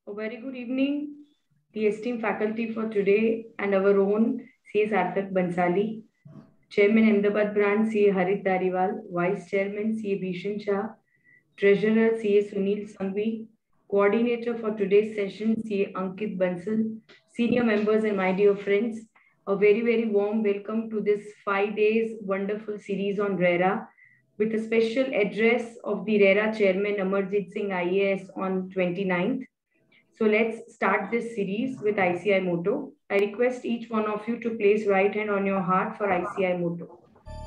A very good evening, the esteemed faculty for today and our own C.A. Sarthak Bansali, Chairman Ahmedabad Branch C.A. Harit Dariwal, Vice Chairman C.A. Bhishan Shah, Treasurer C.A. Sunil Sangvi, Coordinator for today's session C.A. Ankit Bansal, Senior members and my dear friends, a very warm welcome to this 5 days wonderful series on RERA with a special address of the RERA Chairman Amarjit Singh IAS on 29th. So let's start this series with ICI motto. I request each one of you to place right hand on your heart for ICI motto.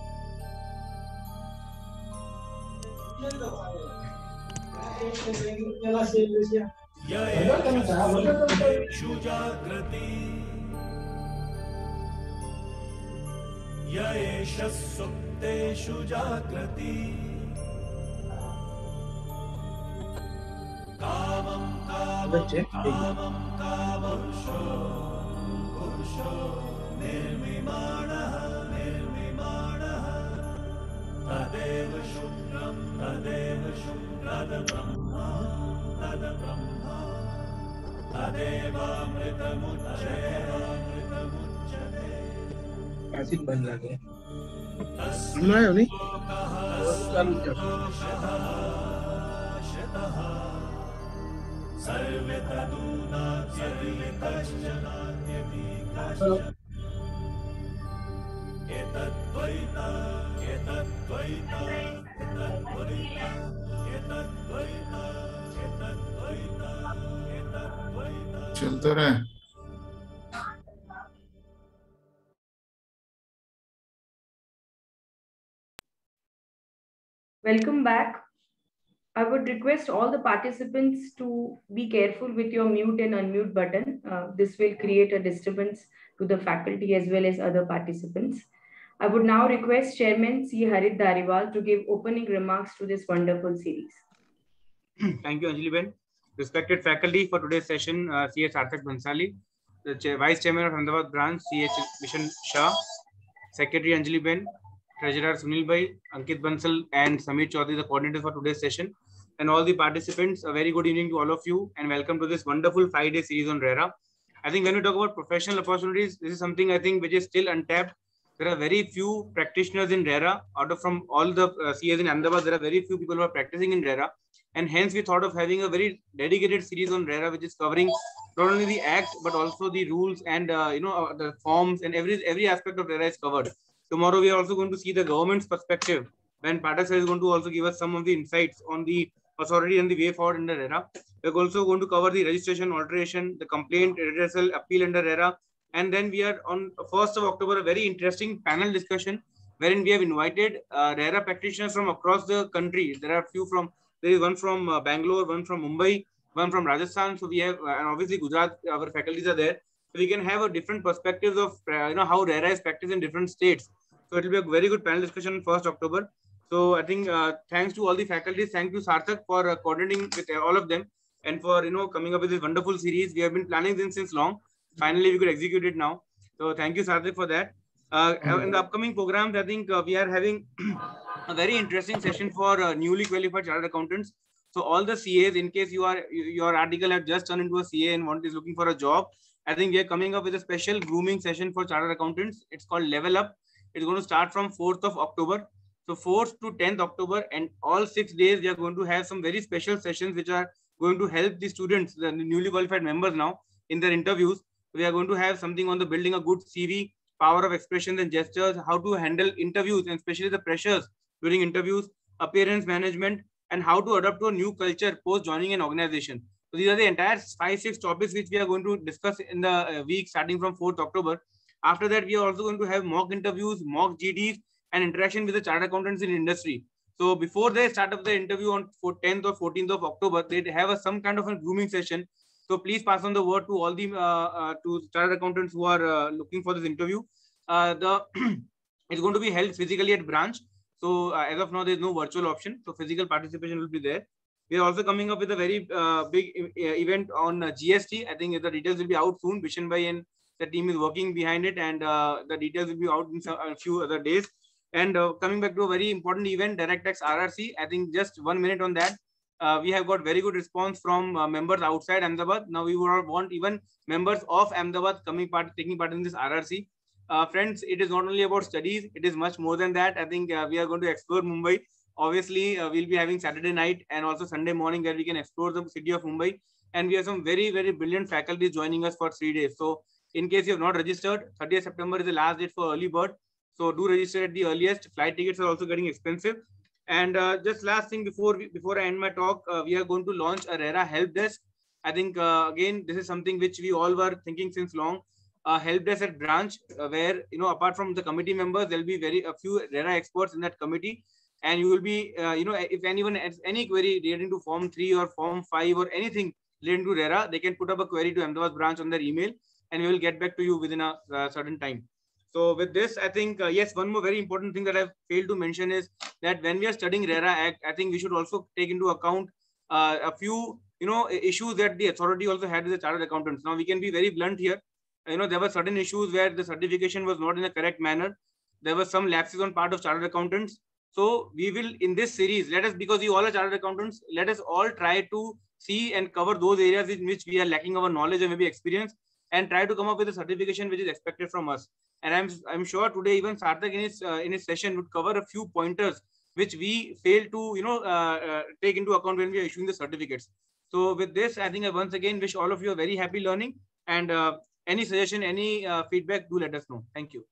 सुप्तेषु जाग्रति कामं कामं पुरुषो निर्मिमाणः तदेव शुक्रं तद्ब्रह्मा तदेवामृतमुच्यते आसिफ बन लगे सर्वे चलते रहे। Welcome back. I would request all the participants to be careful with your mute and unmute button. This will create a disturbance to the faculty as well as other participants. I would now request Chairman C. Harit Dariwal to give opening remarks to this wonderful series. Thank you, Anjali Ben. Respected faculty, for today's session, C.A. Sarthak Bansali, the Vice Chairman of Ahmedabad Branch, C.A. Bhishan Shah, Secretary Anjali Ben, Treasurer Sunil Bhai, Ankit Bansal, and Samir Chaudhary, the coordinator for today's session, and all the participants. A very good evening to all of you, and welcome to this wonderful 5-day series on RERA. I think when we talk about professional opportunities, this is something I think which is still untapped. There are very few practitioners in RERA. From all the CAs in Ahmedabad, there are very few people who are practicing in RERA. And hence we thought of having a very dedicated series on RERA, which is covering not only the act, but also the rules and the forms, and every aspect of RERA is covered. Tomorrow we are also going to see the government's perspective, when Pathak sir is going to also give us some of the insights on the authority and the way forward under RERA. We're also going to cover the registration, alteration, the complaint, redressal, appeal under RERA. And then we are on 1st of October, a very interesting panel discussion, wherein we have invited RERA practitioners from across the country. There is one from Bangalore, one from Mumbai, one from Rajasthan. So we have, and obviously Gujarat, our faculties are there. So we can have a different perspectives of how RERA is practiced in different states. So it will be a very good panel discussion on 1st October. So I think thanks to all the faculties, thank you Sarthak for coordinating with all of them, and for coming up with this wonderful series. We have been planning this since long. Finally, we could execute it now. So thank you, Sarthak, for that. In the upcoming programs, I think we are having a very interesting session for newly qualified chartered accountants. So all the CAs, in case your article has just turned into a CA and is looking for a job, I think we are coming up with a special grooming session for chartered accountants. It's called Level Up. It's going to start from 4th of October. So 4th to 10th October, and all 6 days, we are going to have some very special sessions which are going to help the students, the newly qualified members now, in their interviews. We are going to have something on the building a good CV, power of expressions and gestures, how to handle interviews, and especially the pressures during interviews, appearance management, and how to adapt to a new culture post joining an organization. So these are the entire 5-6 topics which we are going to discuss in the week starting from 4th October. After that, we are also going to have mock interviews, mock GDs, and interaction with the chartered accountants in industry. So before they start up the interview on 10th or 14th of October, they have some kind of a grooming session. So please pass on the word to all the to chartered accountants who are looking for this interview. It's going to be held physically at branch. So as of now, there is no virtual option. So physical participation will be there. We are also coming up with a very big event on GST. I think the details will be out soon. Bhishan Bhai and the team is working behind it, and the details will be out in a few other days. And coming back to a very important event, Direct Tax RRC. I think just 1 minute on that. we have got very good response from members outside Ahmedabad. Now we would want even members of Ahmedabad taking part in this RRC. Friends, it is not only about studies, it is much more than that. I think we are going to explore Mumbai. Obviously, we'll be having Saturday night and also Sunday morning where we can explore the city of Mumbai. And we have some very, very brilliant faculty joining us for 3 days. So in case you have not registered, 30th September is the last date for early bird. So do register at the earliest. Flight tickets are also getting expensive. And just last thing before I end my talk, we are going to launch a RERA help desk. I think again this is something which we all were thinking since long. Help desk at branch where apart from the committee members, there'll be a few RERA experts in that committee, and you will be if anyone has any query relating to Form 3 or Form 5 or anything relating to RERA, they can put up a query to Ahmedabad branch on their email, and we will get back to you within a certain time. So with this, I think, yes, one more very important thing that I've failed to mention is that when we are studying RERA Act, I think we should also take into account a few, issues that the authority also had with the chartered accountants. Now, we can be very blunt here. There were certain issues where the certification was not in a correct manner. There were some lapses on part of chartered accountants. So we will, in this series, because you all are chartered accountants, let us all try to see and cover those areas in which we are lacking our knowledge and maybe experience, and try to come up with a certification which is expected from us. And I'm sure today even Sarthak in his session would cover a few pointers which we fail to take into account when we are issuing the certificates. So with this, I think I once again wish all of you a very happy learning, and any suggestion, any feedback, do let us know. Thank you.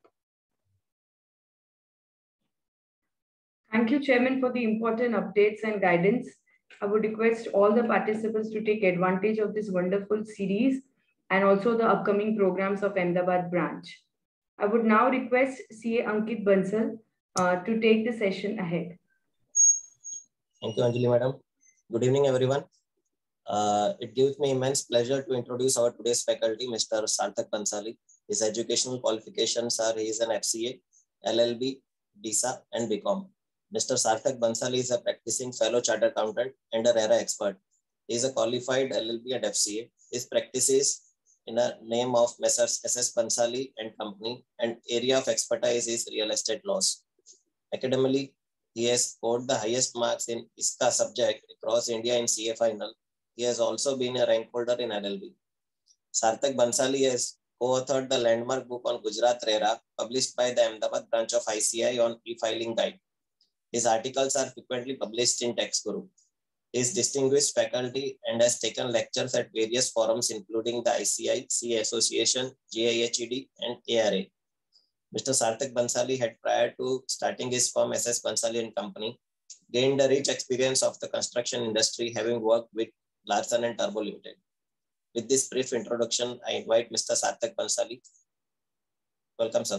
Thank you, Chairman, for the important updates and guidance. I would request all the participants to take advantage of this wonderful series and also the upcoming programs of Ahmedabad branch. I would now request CA Ankit Bansal to take the session ahead. Thank you, Anjali Madam. Good evening, everyone. It gives me immense pleasure to introduce our today's faculty, Mr. Sarthak Bansali. His educational qualifications are: he is an FCA, LLB, DISA, and BCom. Mr. Sarthak Bansali is a practicing fellow chartered accountant and a RERA expert. He is a qualified LLB and FCA. His practice is in a name of Messrs. SS Bansali and Company, and area of expertise is real estate laws. Academically, he has scored the highest marks in ISCA subject across India in CA final. He has also been a rank holder in LLB. Sarthak Bansali has co-authored the landmark book on Gujarat RERA, published by the Ahmedabad branch of ICI on e-filing guide. His articles are frequently published in TextGuru. He is distinguished faculty and has taken lectures at various forums, including the ICI, CA Association, GIHED, and ARA. Mr. Sarthak Bansali had, prior to starting his firm SS Bansali and Company, gained a rich experience of the construction industry, having worked with Larsen & Toubro Limited. With this brief introduction, I invite Mr. Sarthak Bansali. Welcome, sir.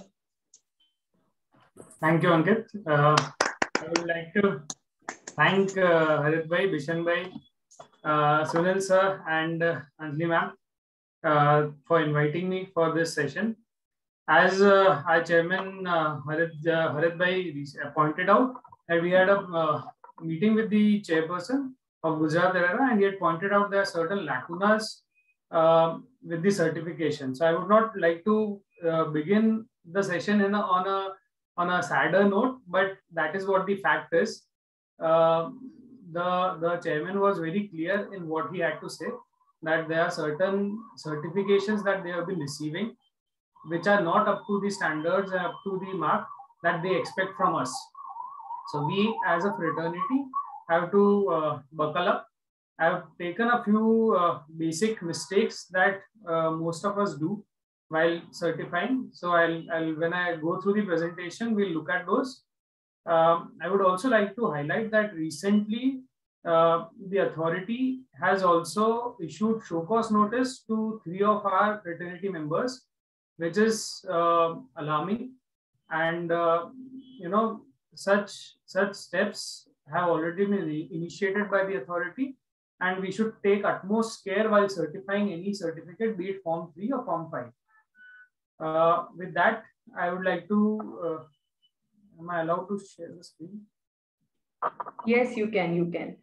Thank you, Ankit. I would like to thank Harit Bhai, Bishan Bhai, Sunil sir, and Anjali ma'am for inviting me for this session. As our chairman Harit Bhai pointed out, that we had a meeting with the chairperson of Gujarat RERA, and he had pointed out there are certain lacunas with the certification. So I would not like to begin the session on a sadder note, but that is what the fact is. The chairman was very clear in what he had to say, that there are certain certifications that they have been receiving which are not up to the standards and up to the mark that they expect from us. So we as a fraternity have to buckle up. I have taken a few basic mistakes that most of us do while certifying. So I'll when I go through the presentation, we'll look at those. I would also like to highlight that recently the authority has also issued show cause notice to 3 of our fraternity members, which is alarming. And such steps have already been initiated by the authority, and we should take utmost care while certifying any certificate, be it Form 3 or Form 5. With that, I would like to, am I allowed to share the screen? Yes, you can.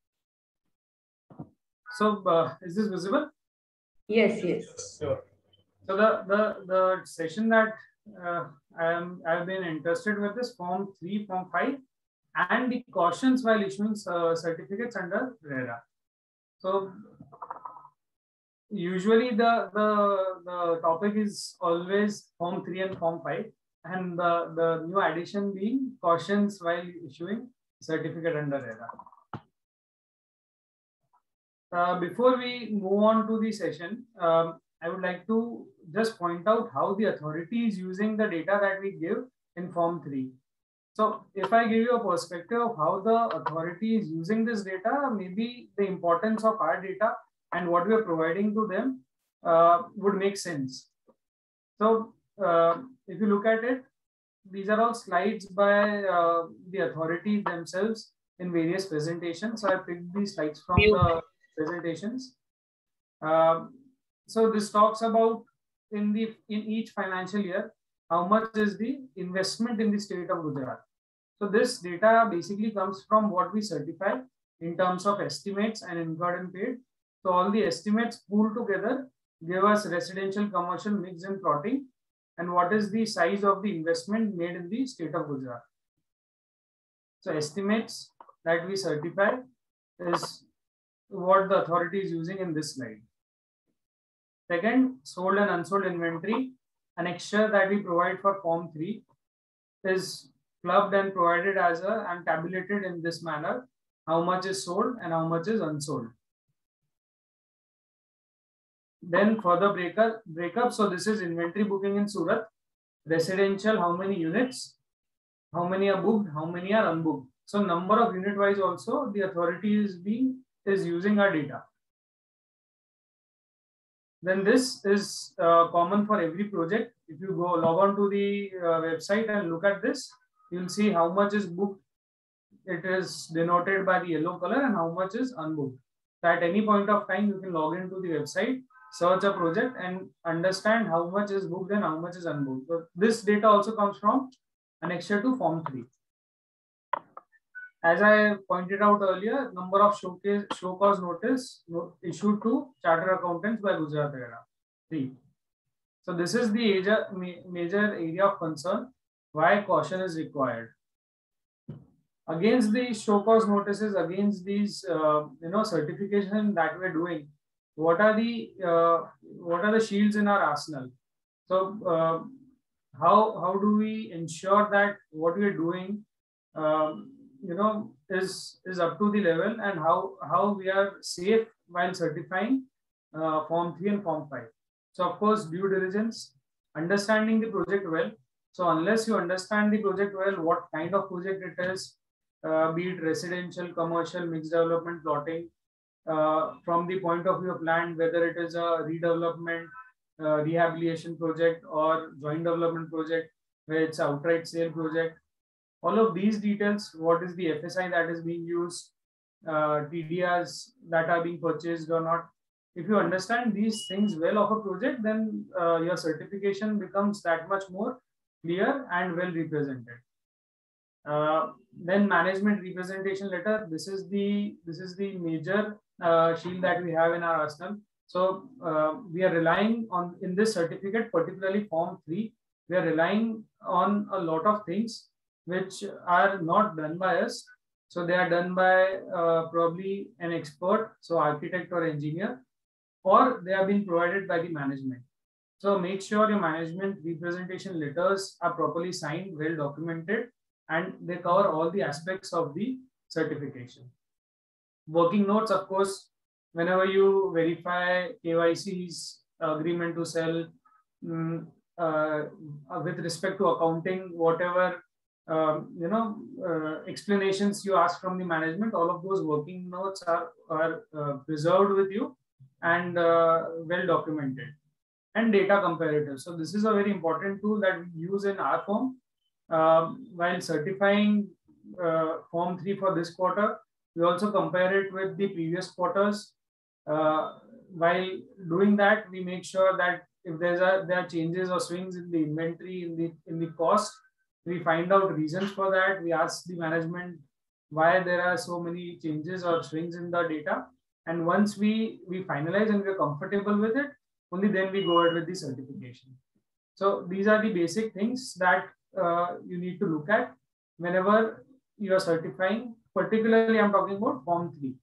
So, is this visible? Yes. Sure. So the session that I've been interested with is Form 3, Form 5, and the cautions while issuing certificates under RERA. So usually the topic is always Form 3 and Form 5, and the new addition being cautions while issuing certificate under RERA. Before we move on to the session, I would like to just point out how the authority is using the data that we give in Form 3. So if I give you a perspective of how the authority is using this data, maybe the importance of our data and what we are providing to them would make sense. So if you look at it, these are all slides by the authorities themselves in various presentations. So I picked these slides from the presentations. So this talks about in each financial year, how much is the investment in the state of Gujarat. So this data basically comes from what we certify in terms of estimates and incurred and paid. So all the estimates pooled together give us residential, commercial, mixed and plotting, and what is the size of the investment made in the state of Gujarat. So estimates that we certify is what the authority is using in this slide. Second, sold and unsold inventory annexure that we provide for Form 3 is clubbed and provided as and tabulated in this manner. How much is sold and how much is unsold. Then further breakup. So this is inventory booking in Surat. Residential, how many units, how many are booked, how many are unbooked. So number of unit wise also the authority is using our data. Then this is common for every project. If you go log on to the website and look at this, you'll see how much is booked. It is denoted by the yellow color, and how much is unbooked. So at any point of time, you can log into the website, search a project and understand how much is booked and how much is unbooked. So this data also comes from annexure to Form 3. As I pointed out earlier, number of show cause notice issued to chartered accountants by Gujarat RERA 3. So this is the major area of concern, why caution is required. Against these show cause notices, against these certification that we're doing, what are the shields in our arsenal? So how do we ensure that what we are doing is up to the level, and how we are safe while certifying Form 3 and Form 5. So of course, due diligence, understanding the project well. So unless you understand the project well, what kind of project it is, be it residential, commercial, mixed development, plotting, from the point of view of land, whether it is a redevelopment, rehabilitation project or joint development project, where it's outright sale project. All of these details, what is the FSI that is being used, TDRs that are being purchased or not. If you understand these things well of a project, then your certification becomes that much more clear and well represented. Then management representation letter. This is the major shield that we have in our arsenal. So we are relying on, in this certificate, particularly Form 3, we are relying on a lot of things which are not done by us. So they are done by probably an expert, so architect or engineer, or they have been provided by the management. So make sure your management representation letters are properly signed, well documented, and they cover all the aspects of the certification. Working notes, of course, whenever you verify KYC's agreement to sell, with respect to accounting, whatever explanations you ask from the management, all of those working notes are preserved with you and well documented. And data comparative. So this is a very important tool that we use in our firm. While certifying Form 3 for this quarter, we also compare it with the previous quarters. While doing that, we make sure that if there are changes or swings in the inventory, in the cost, we find out reasons for that. We ask the management why there are so many changes or swings in the data. And once we finalize and we're comfortable with it, only then we go ahead with the certification. So these are the basic things that you need to look at whenever you are certifying. Particularly, I'm talking about Form 3.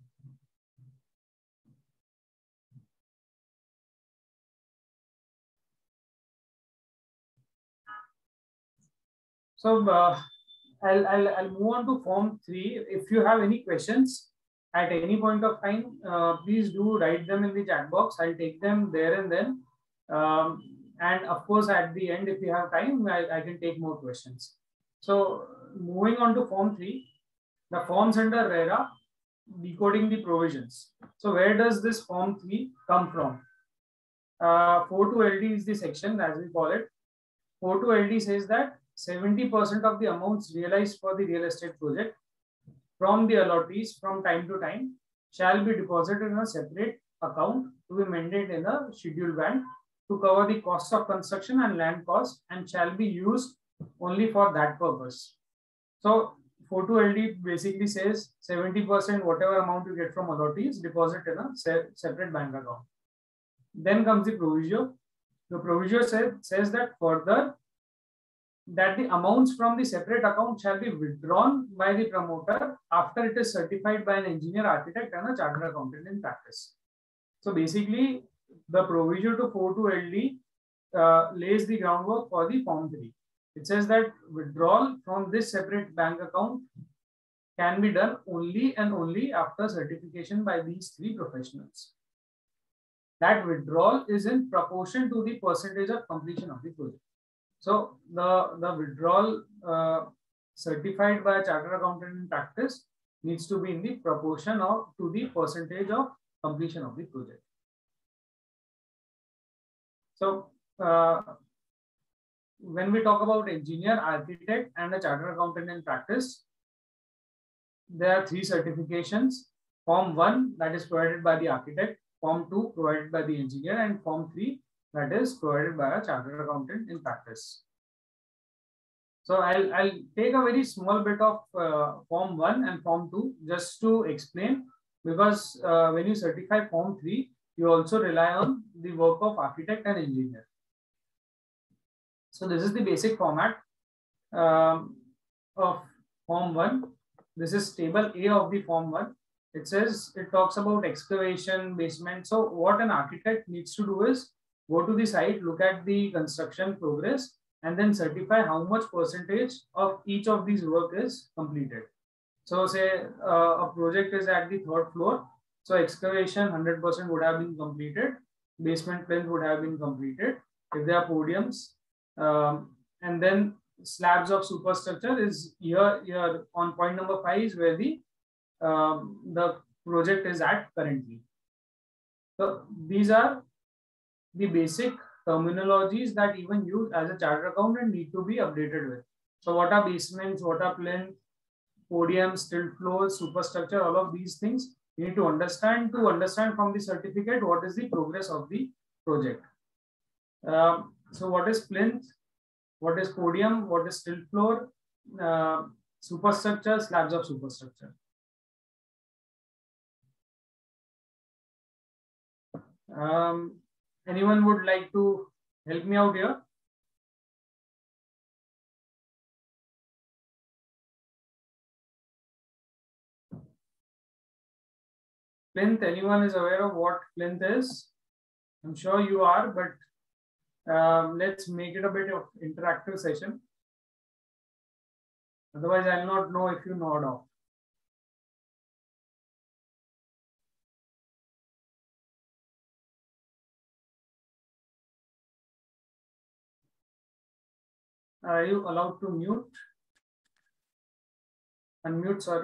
So I'll move on to Form 3. If you have any questions at any point of time, please do write them in the chat box. I'll take them there and then. And of course, at the end, if you have time, I can take more questions. So moving on to Form 3, the forms under RERA, decoding the provisions. So where does this Form 3 come from? 42LD is the section, as we call it. 42LD says that 70% of the amounts realized for the real estate project from the allottees from time to time shall be deposited in a separate account to be maintained in a scheduled bank to cover the cost of construction and land cost, and shall be used only for that purpose. So 42LD basically says 70% whatever amount you get from allottees, deposit in a separate bank account. Then comes the proviso. The proviso says that further, that the amounts from the separate account shall be withdrawn by the promoter after it is certified by an engineer, architect, and a chartered accountant in practice. So basically, the provision to 42LD lays the groundwork for the Form 3. It says that withdrawal from this separate bank account can be done only and only after certification by these three professionals. That withdrawal is in proportion to the percentage of completion of the project. So the withdrawal certified by a chartered accountant in practice needs to be in the proportion to the percentage of completion of the project. So when we talk about engineer, architect, and a chartered accountant in practice, there are three certifications. Form 1, that is provided by the architect. Form 2, provided by the engineer, and Form 3, that is provided by a chartered accountant in practice. So I'll take a very small bit of Form 1 and Form 2 just to explain, because when you certify Form 3, you also rely on the work of architect and engineer. So this is the basic format of Form 1. This is table A of the Form 1. It talks about excavation, basement. So what an architect needs to do is go to the site, look at the construction progress, and then certify how much percentage of each of these work is completed. So say a project is at the 3rd floor. So excavation 100% would have been completed. Basement plinth would have been completed. If there are podiums, and then slabs of superstructure is here on point number 5 is where the project is at currently. So these are the basic terminologies that even you as a chartered accountant need to be updated with. So what are basements, what are plinth, podiums, tilt floors, superstructure, all of these things you need to understand from the certificate what is the progress of the project. So what is plinth, what is podium, what is tilt floor, superstructure, slabs of superstructure. Anyone would like to help me out here? Plinth, anyone is aware of what plinth is? I'm sure you are, but let's make it a bit of interactive session. Otherwise, I'll not know if you nod off. Are you allowed to mute? Unmute, sorry.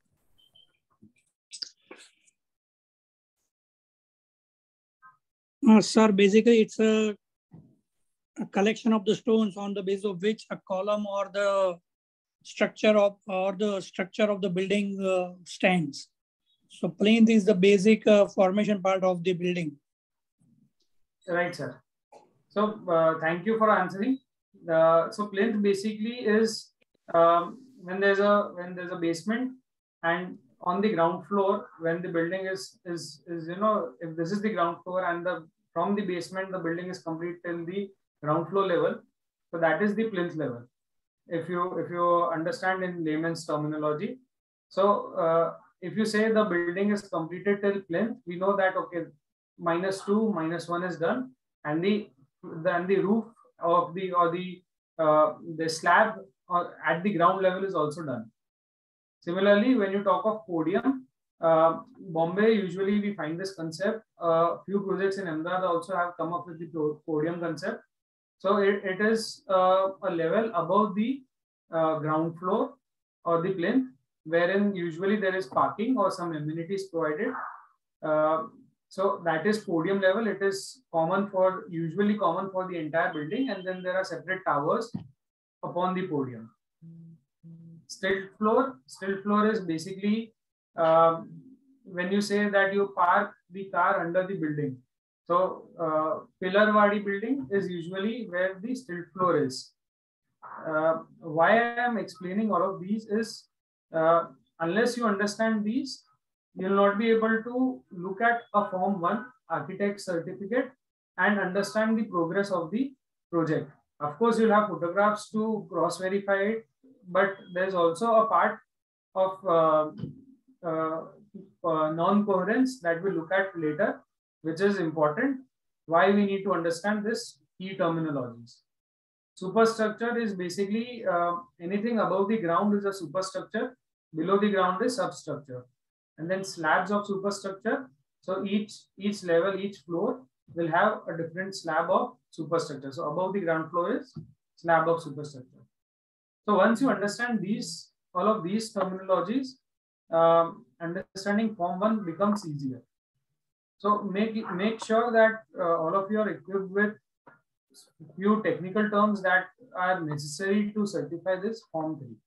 Sir, basically it's a collection of the stones on the base of which a column or the structure of the building stands. So plinth is the basic formation part of the building. Right, sir. So thank you for answering. So plinth basically is when there's a basement, and on the ground floor, when the building is if this is the ground floor and from the basement, the building is complete till the ground floor level. So that is the plinth level. If you understand in layman's terminology. So if you say the building is completed till plinth, we know that okay, -2, -1 is done, and the roof of the slab at the ground level is also done. Similarly, when you talk of podium, Bombay, usually we find this concept. Few projects in Ahmedabad also have come up with the podium concept. So it is a level above the ground floor or the plinth, wherein usually there is parking or some amenities provided. So that is podium level. It is usually common for the entire building, and then there are separate towers upon the podium. Stilt floor is basically when you say that you park the car under the building. So pillar wadi building is usually where the stilt floor is. Why I am explaining all of these is unless you understand these, you will not be able to look at a Form 1 architect certificate and understand the progress of the project. Of course, you'll have photographs to cross-verify it, but there's also a part of non-coherence that we'll look at later, which is important. Why we need to understand this key terminologies. Superstructure is basically anything above the ground is a superstructure, below the ground is substructure. And then slabs of superstructure. So each level, each floor will have a different slab of superstructure. So above the ground floor is slab of superstructure. So once you understand all of these terminologies, understanding Form 1 becomes easier. So make sure that all of you are equipped with few technical terms that are necessary to certify this Form 3.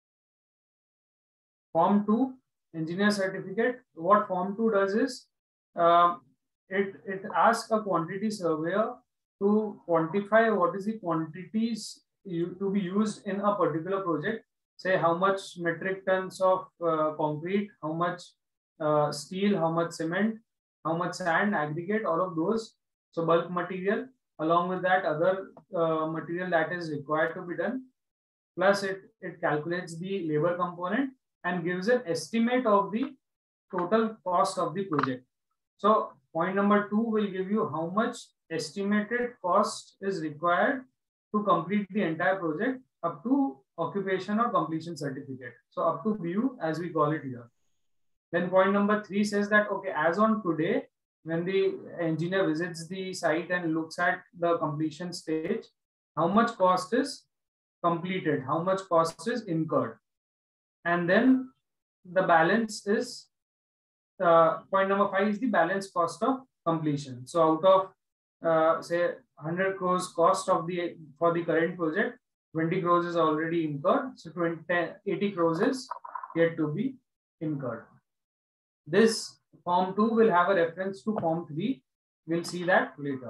Form 2, engineer certificate. What Form 2 does is it asks a quantity surveyor to quantify what is the quantities to be used in a particular project. Say how much metric tons of concrete, how much steel, how much cement, how much sand, aggregate, all of those. So bulk material, along with that other material that is required to be done. Plus it calculates the labor component and gives an estimate of the total cost of the project. So point number 2 will give you how much estimated cost is required to complete the entire project up to occupation or completion certificate. So up to BU as we call it here. Then point number 3 says that, okay, as on today, when the engineer visits the site and looks at the completion stage, how much cost is completed, how much cost is incurred. And then the balance is, point number 5 is the balance cost of completion. So out of say 100 crores cost of for the current project, 20 crores is already incurred. So 80 crores is yet to be incurred. This Form 2 will have a reference to Form 3. We'll see that later.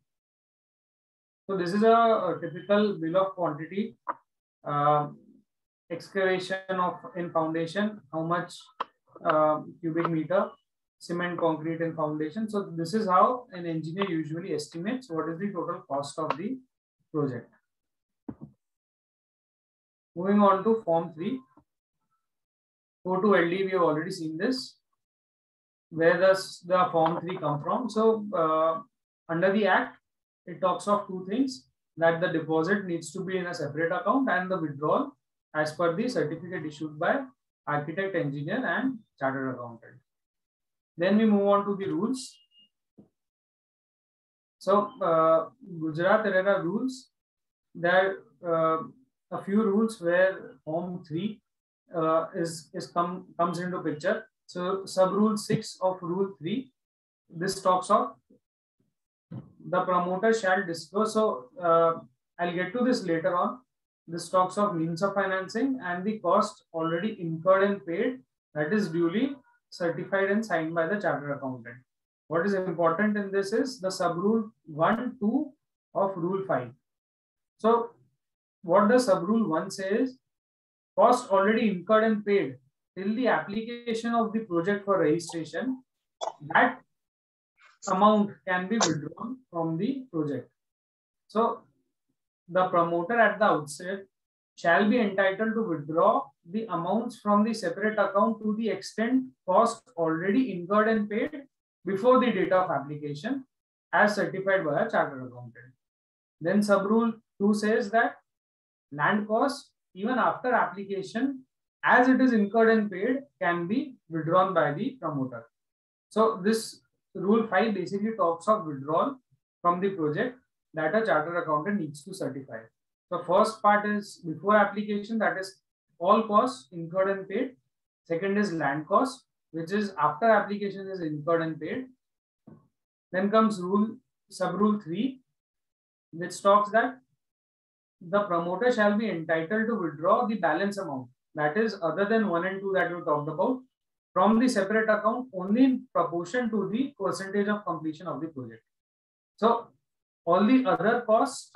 So this is a typical bill of quantity. Excavation in foundation, how much cubic meter, cement, concrete, and foundation. So this is how an engineer usually estimates what is the total cost of the project. Moving on to Form 3. Go to LD, we have already seen this. Where does the Form 3 come from? So under the Act, it talks of two things, that the deposit needs to be in a separate account and the withdrawal as per the certificate issued by architect, engineer, and chartered accountant. Then we move on to the rules. So Gujarat RERA rules, there are a few rules where Form 3 comes into picture. So sub rule 6 of rule 3, this talks of the promoter shall disclose. So I'll get to this later on. This talks of means of financing and the cost already incurred and paid, that is duly certified and signed by the chartered accountant. What is important in this is the sub rule 1, 2 of rule 5. So what the sub rule 1 says, cost already incurred and paid till the application of the project for registration, that amount can be withdrawn from the project. So the promoter at the outset shall be entitled to withdraw the amounts from the separate account to the extent cost already incurred and paid before the date of application as certified by a chartered accountant. Then sub-rule 2 says that land cost even after application as it is incurred and paid can be withdrawn by the promoter. So this rule 5 basically talks of withdrawal from the project that a chartered accountant needs to certify. The first part is before application, that is all costs incurred and paid. Second is land cost, which is after application is incurred and paid. Then comes sub-rule 3, which talks that the promoter shall be entitled to withdraw the balance amount, that is other than 1 and 2 that we talked about, from the separate account only in proportion to the percentage of completion of the project. So all the other costs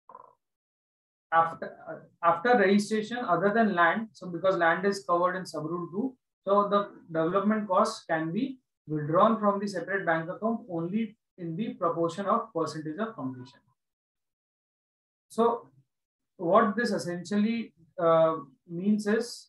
after registration other than land, so because land is covered in sub-rule 2, so the development costs can be withdrawn from the separate bank account only in the proportion of percentage of completion. So what this essentially means is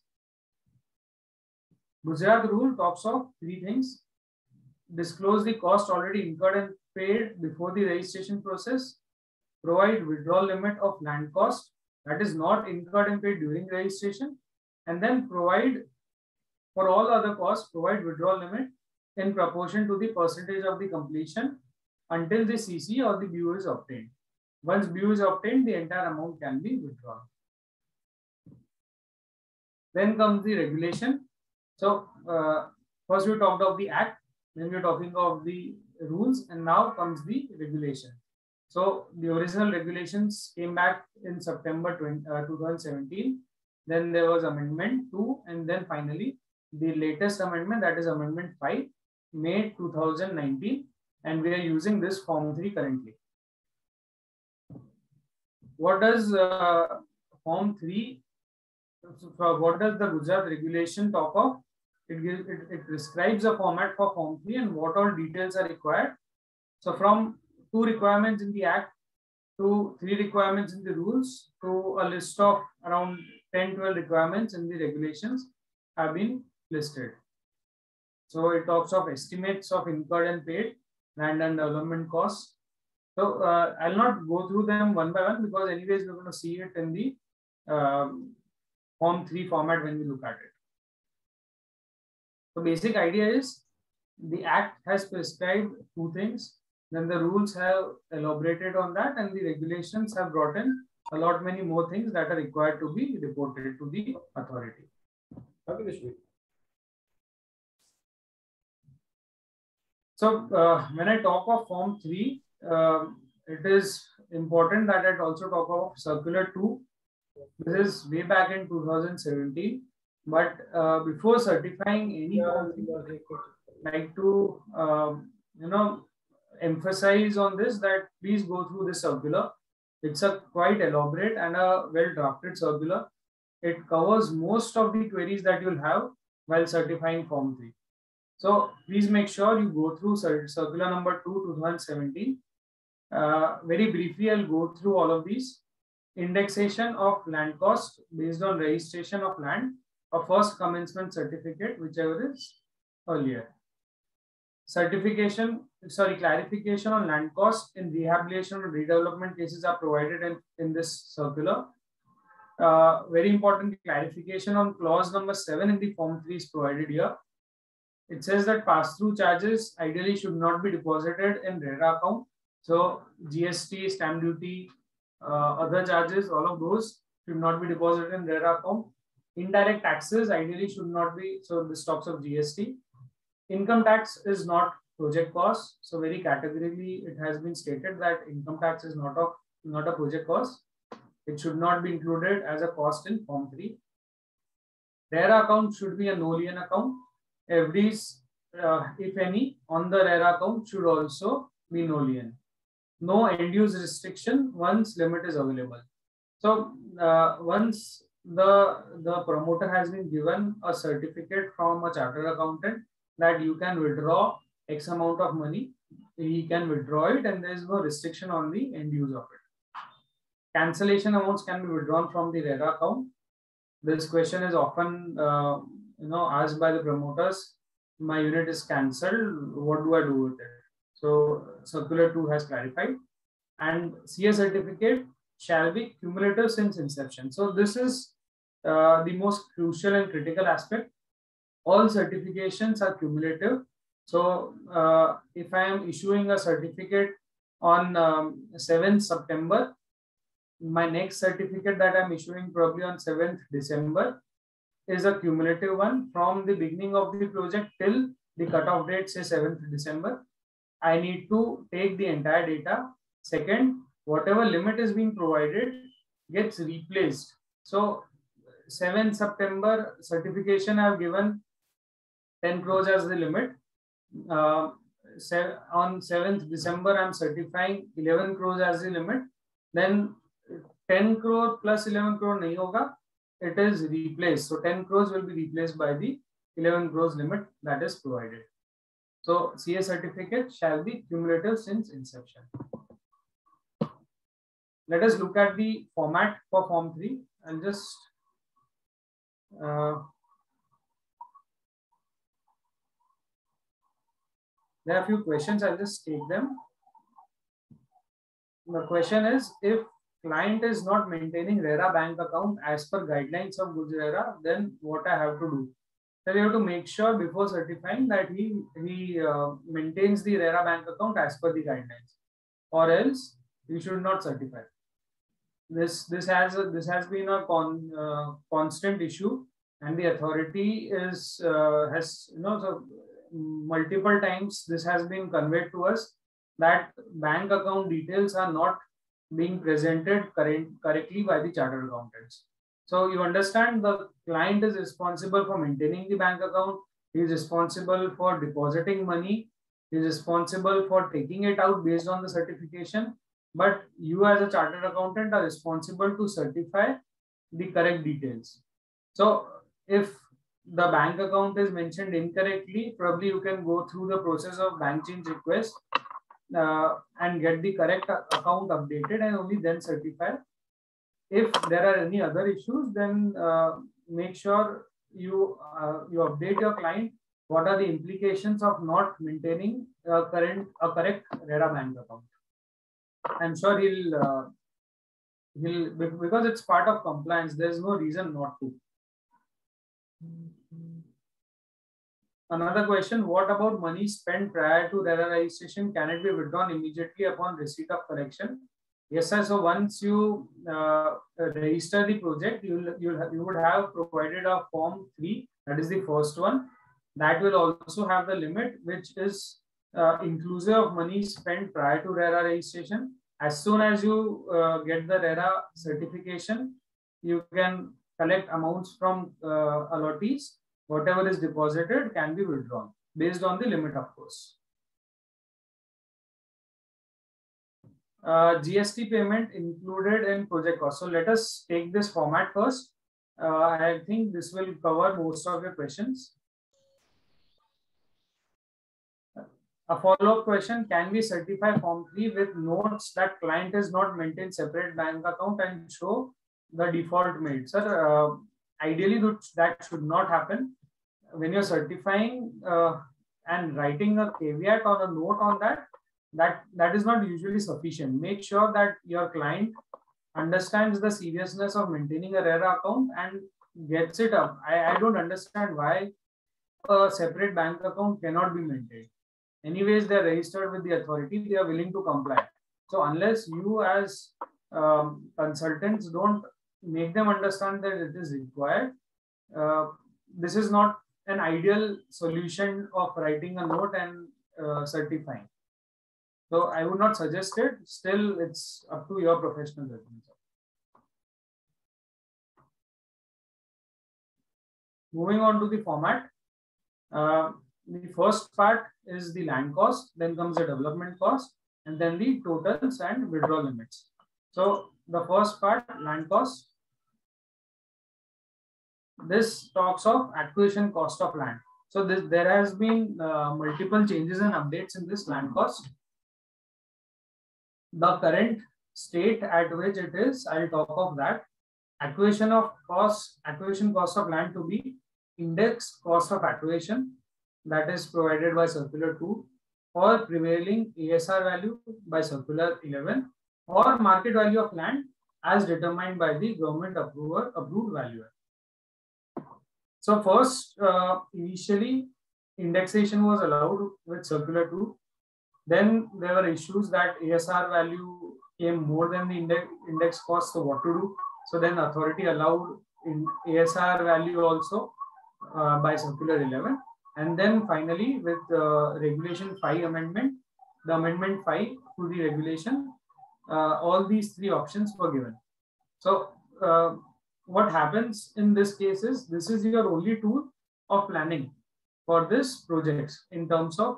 Gujarat rule talks of 3 things: disclose the cost already incurred and paid before the registration process, provide withdrawal limit of land cost that is not incurred and paid during registration, and then provide for all other costs, provide withdrawal limit in proportion to the percentage of the completion until the CC or the BU is obtained. Once BU is obtained, the entire amount can be withdrawn. Then comes the regulation. So first we talked of the act, then we're talking of the rules, and now comes the regulation. So the original regulations came back in September 2017. Then there was amendment 2, and then finally the latest amendment, that is amendment 5, May 2019, and we are using this form 3 currently. What does form 3, what does the Gujarat regulation talk of? It prescribes a format for form 3 and what all details are required. So from 2 requirements in the act to 3 requirements in the rules to a list of around 10-12 requirements in the regulations have been listed. So it talks of estimates of incurred and paid land and development costs. So I'll not go through them one by one because anyways we're going to see it in the form 3 format when we look at it. The basic idea is the act has prescribed 2 things, then the rules have elaborated on that, and the regulations have brought in a lot many more things that are required to be reported to the authority. So when I talk of form 3, it is important that I also talk of circular 2. This is way back in 2017. But before certifying any form, I'd like to emphasize on this that please go through this circular. It's a quite elaborate and a well-drafted circular. It covers most of the queries that you'll have while certifying form 3. So please make sure you go through circular number 2, 2017. Very briefly, I'll go through all of these. Indexation of land cost based on registration of land, or first commencement certificate, whichever is earlier. Clarification on land cost in rehabilitation or redevelopment cases are provided in this circular. Very important clarification on clause number 7 in the form 3 is provided here. It says that pass-through charges ideally should not be deposited in RERA account. So GST, stamp duty, other charges, all of those should not be deposited in RERA account. Indirect taxes ideally should not be, so this talks of GST. Income tax is not project cost. So very categorically, it has been stated that income tax is not a project cost. It should not be included as a cost in form 3. RERA account should be a no-lien account. FDs, if any, on the RERA account should also be no-lien. No end-use restriction once limit is available. So once the promoter has been given a certificate from a chartered accountant that you can withdraw X amount of money, he can withdraw it, and there is no restriction on the end use of it. Cancellation amounts can be withdrawn from the RERA account. This question is often asked by the promoters. My unit is cancelled. What do I do with it? So Circular 2 has clarified. And CA certificate shall be cumulative since inception. So this is the most crucial and critical aspect. All certifications are cumulative. So if I am issuing a certificate on 7th September, my next certificate that I'm issuing probably on 7th December is a cumulative one from the beginning of the project till the cutoff date, say 7th December. I need to take the entire data. Second, whatever limit is being provided gets replaced. So 7th September certification I have given 10 crores as the limit. On 7th December, I'm certifying 11 crores as the limit. Then 10 crore plus 11 crore nahi hoga. It is replaced. So 10 crores will be replaced by the 11 crores limit that is provided. So CA certificate shall be cumulative since inception. Let us look at the format for Form 3. I'll just there are a few questions. I'll just take them. The question is, if client is not maintaining RERA bank account as per guidelines of GUJRERA, then what I have to do? So you have to make sure before certifying that he maintains the RERA bank account as per the guidelines, or else you should not certify. This has been a constant issue, and the authority has so multiple times this has been conveyed to us that bank account details are not being presented correctly by the chartered accountants. So you understand, the client is responsible for maintaining the bank account. He is responsible for depositing money. He is responsible for taking it out based on the certification. But you as a chartered accountant are responsible to certify the correct details. So if the bank account is mentioned incorrectly, probably you can go through the process of bank change request and get the correct account updated and only then certify. If there are any other issues, then make sure you update your client. What are the implications of not maintaining a correct RERA bank account? I'm sure he'll because it's part of compliance. There's no reason not to. Another question: what about money spent prior to RERA registration? Can it be withdrawn immediately upon receipt of correction? Yes, sir. So once you register the project, you would have provided a Form 3. That is the first one. That will also have the limit, which is inclusive of money spent prior to RERA registration. As soon as you get the RERA certification, you can collect amounts from allottees. Whatever is deposited can be withdrawn based on the limit, of course. GST payment included in project cost. So let us take this format first. I think this will cover most of your questions. A follow-up question: can we certify Form 3 with notes that client is not maintained separate bank account and show the default made? Sir, ideally that should not happen. When you're certifying and writing a caveat or a note on that is not usually sufficient. Make sure that your client understands the seriousness of maintaining a RERA account and gets it up. I don't understand why a separate bank account cannot be maintained. Anyways, they're registered with the authority, they are willing to comply. So unless you as consultants don't make them understand that it is required, this is not an ideal solution of writing a note and certifying. So I would not suggest it. Still, it's up to your professional judgment. Moving on to the format. The first part is the land cost, then comes the development cost, and then the totals and withdrawal limits. So the first part, land cost. This talks of acquisition cost of land. So there has been multiple changes and updates in this land cost. the current state at which it is, I'll talk of that. Acquisition cost of land to be index cost of acquisition, that is provided by circular 2, or prevailing ASR value by circular 11, or market value of land as determined by the government approved valuer. So first, initially indexation was allowed with circular 2. Then there were issues that ASR value came more than the index cost. So what to do? So then authority allowed in ASR value also by circular 11. And then finally with regulation 5 amendment, the amendment 5 to the regulation, all these three options were given. So what happens in this case is, this is your only tool of planning for this projects in terms of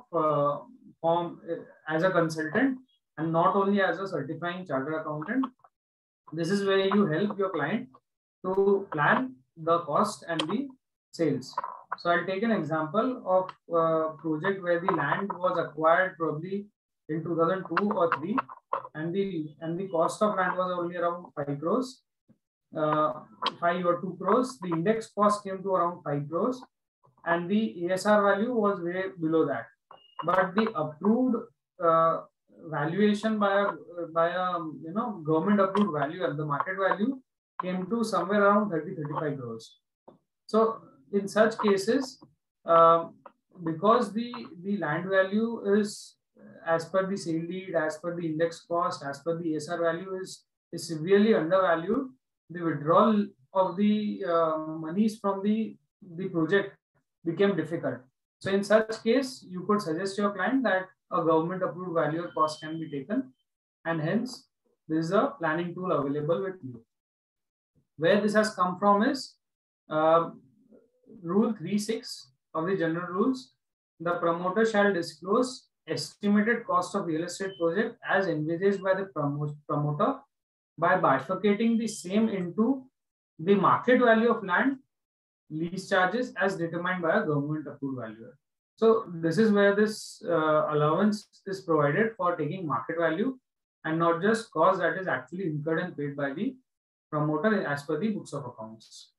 as a consultant, and not only as a certifying chartered accountant. This is where you help your client to plan the cost and the sales. So I'll take an example of a project where the land was acquired probably in 2002 or 3, and the cost of land was only around 5 crores, 5 or 2 crores. The index cost came to around 5 crores, and the ASR value was way below that. But the approved valuation by a government approved value, and the market value came to somewhere around 30-35 crores. So in such cases, because the land value is as per the sale deed, as per the index cost, as per the ASR value is severely undervalued, the withdrawal of the monies from the project became difficult. So in such case, you could suggest your client that a government approved valuer cost can be taken, and hence this is a planning tool available with you. Where this has come from is Rule 3.6 of the general rules. The promoter shall disclose estimated cost of real estate project as envisaged by the promoter by bifurcating the same into the market value of land, lease charges as determined by a government approved valuer. So this is where this allowance is provided for taking market value and not just cost that is actually incurred and paid by the promoter as per the books of accounts.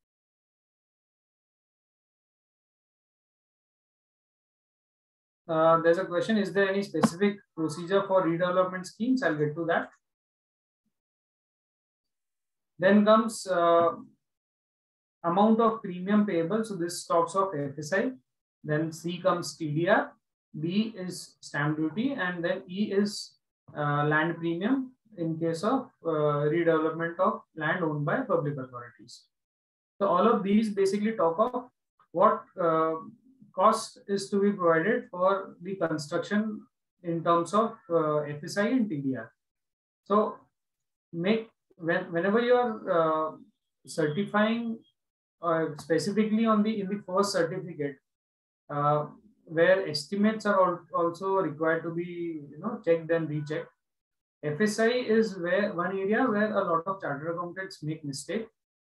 There's a question, is there any specific procedure for redevelopment schemes? I'll get to that. Then comes amount of premium payable. So this talks of FSI. Then C comes TDR, B is stamp duty, and then E is land premium in case of redevelopment of land owned by public authorities. So all of these basically talk of what cost is to be provided for the construction in terms of FSI and TDR. So whenever you are certifying specifically in the first certificate, where estimates are also required to be checked and rechecked. FSI is one area where a lot of chartered accountants make mistake.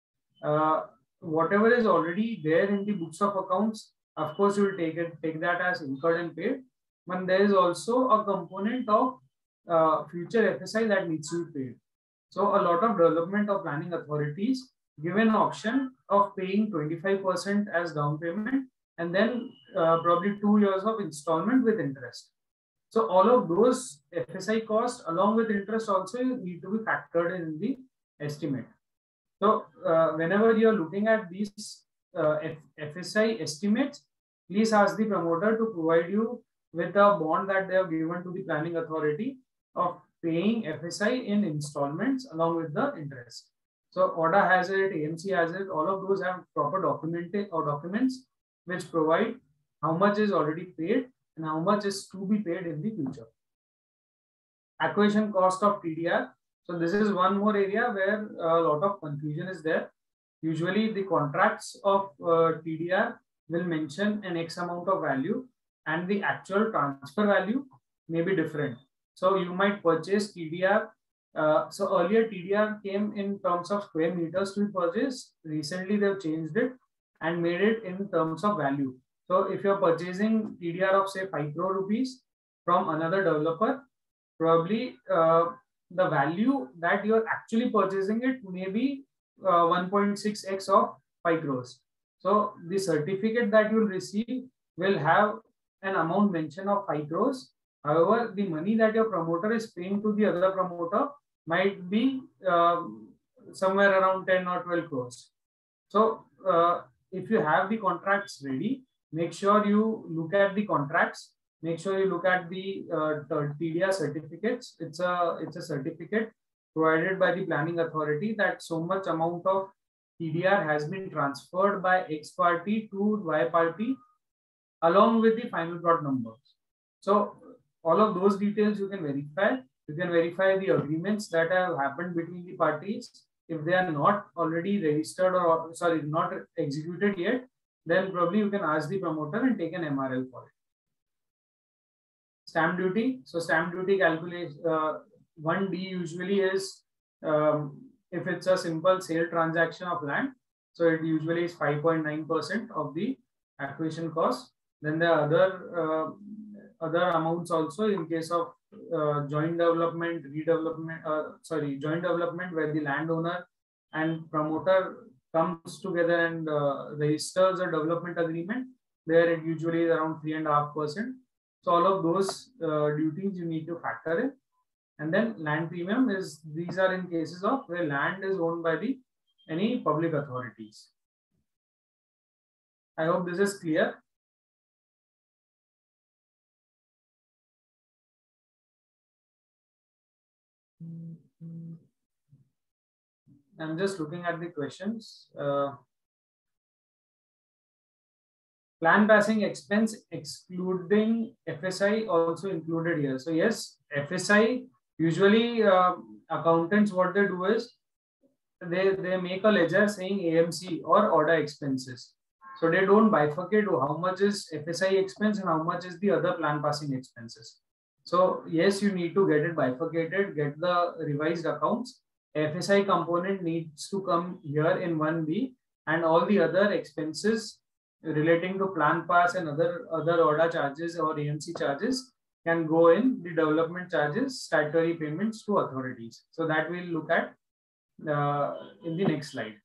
Whatever is already there in the books of accounts, of course, you will take that as incurred and paid. But there is also a component of future FSI that needs to be paid. So a lot of development or planning authorities give an option of paying 25% as down payment, and then probably 2 years of installment with interest. So all of those FSI costs along with interest also need to be factored in the estimate. So whenever you are looking at these FSI estimates, please ask the promoter to provide you with a bond that they have given to the planning authority of paying FSI in installments along with the interest. So ORDA has it, AMC has it, all of those have proper documents which provide how much is already paid and how much is to be paid in the future. Acquisition cost of TDR. So this is one more area where a lot of confusion is there. Usually the contracts of TDR will mention an X amount of value and the actual transfer value may be different. So you might purchase TDR. So earlier TDR came in terms of square meters to be purchased. Recently they've changed it and made it in terms of value. So if you're purchasing TDR of say 5 crore rupees from another developer, probably the value that you're actually purchasing it may be 1.6x of 5 crores. So the certificate that you'll receive will have an amount mentioned of 5 crores. However, the money that your promoter is paying to the other promoter might be somewhere around 10 or 12 crores. So if you have the contracts ready, make sure you look at the contracts. Make sure you look at the TDR certificates. It's a certificate provided by the planning authority that so much amount of TDR has been transferred by X party to Y party along with the final plot numbers. So all of those details you can verify. You can verify the agreements that have happened between the parties. If they are not already registered or sorry, not executed yet, then probably you can ask the promoter and take an MRL for it. Stamp duty. So stamp duty calculation, 1D usually is, if it's a simple sale transaction of land, so it usually is 5.9% of the acquisition cost. Then the other amounts also in case of joint development, joint development where the landowner and promoter comes together and registers a development agreement, where it usually is around 3.5%. So all of those duties you need to factor in. And then land premium is, these are in cases of where land is owned by any public authorities. I hope this is clear. I'm just looking at the questions. Plan passing expense excluding FSI also included here. So yes, FSI usually accountants, what they do is they make a ledger saying AMC or order expenses. So they don't bifurcate how much is FSI expense and how much is the other plan passing expenses. So yes, you need to get it bifurcated, get the revised accounts. FSI component needs to come here in 1B, and all the other expenses relating to plan pass and other order charges or AMC charges can go in the development charges, statutory payments to authorities. So that we'll look at in the next slide.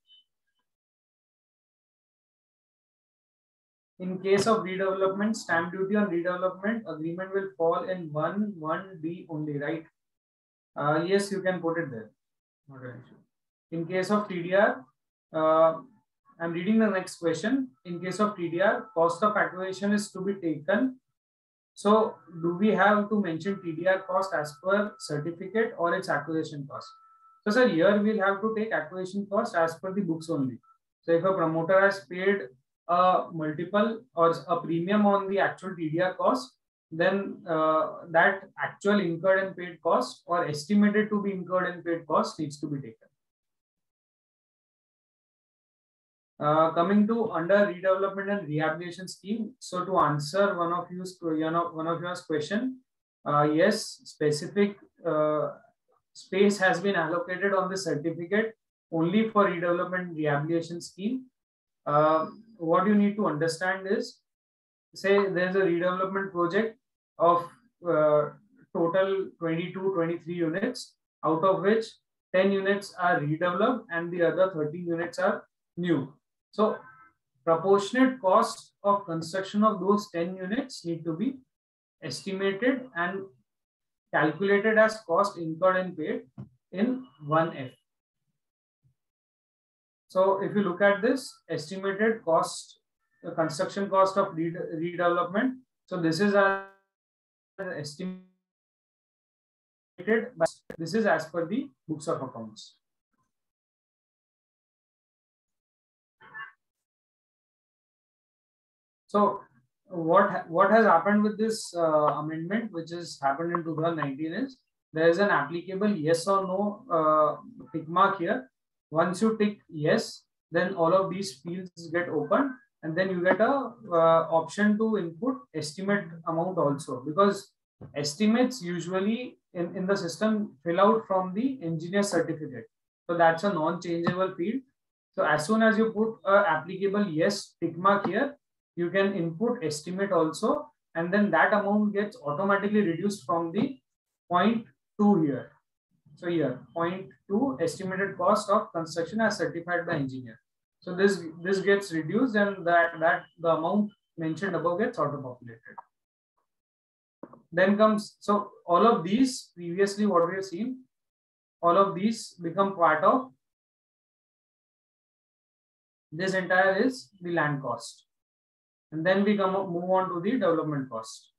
In case of redevelopment, stamp duty on redevelopment agreement will fall in 1D only, right? Yes, you can put it there. Not an issue. In case of TDR, I'm reading the next question. In case of TDR, cost of acquisition is to be taken. So do we have to mention TDR cost as per certificate or its acquisition cost? So sir, here we'll have to take acquisition cost as per the books only. So if a promoter has paid a multiple or a premium on the actual TDR cost, then that actual incurred and paid cost or estimated to be incurred and paid cost needs to be taken. Coming to under redevelopment and rehabilitation scheme. So to answer one of your question, yes, specific space has been allocated on the certificate only for redevelopment rehabilitation scheme. What you need to understand is, say there's a redevelopment project of total 22-23 units, out of which 10 units are redeveloped and the other 13 units are new. So proportionate cost of construction of those 10 units need to be estimated and calculated as cost incurred and paid in 1F. So if you look at this estimated cost, the construction cost of redevelopment. So this is our estimated, but this is as per the books of accounts. So what has happened with this amendment, which has happened in 2019, is there is an applicable yes or no tick mark here. Once you tick yes, then all of these fields get opened, and then you get a option to input estimate amount also, because estimates usually in the system fill out from the engineer certificate. So that's a non-changeable field. So as soon as you put a applicable yes tick mark here, you can input estimate also, and then that amount gets automatically reduced from the 0.2 here. So here 0.2 estimated cost of construction as certified by engineer. So this gets reduced, and that the amount mentioned above gets auto-populated. Then comes, so all of these previously what we have seen, all of these become part of this entire is the land cost. And then we move on to the development cost.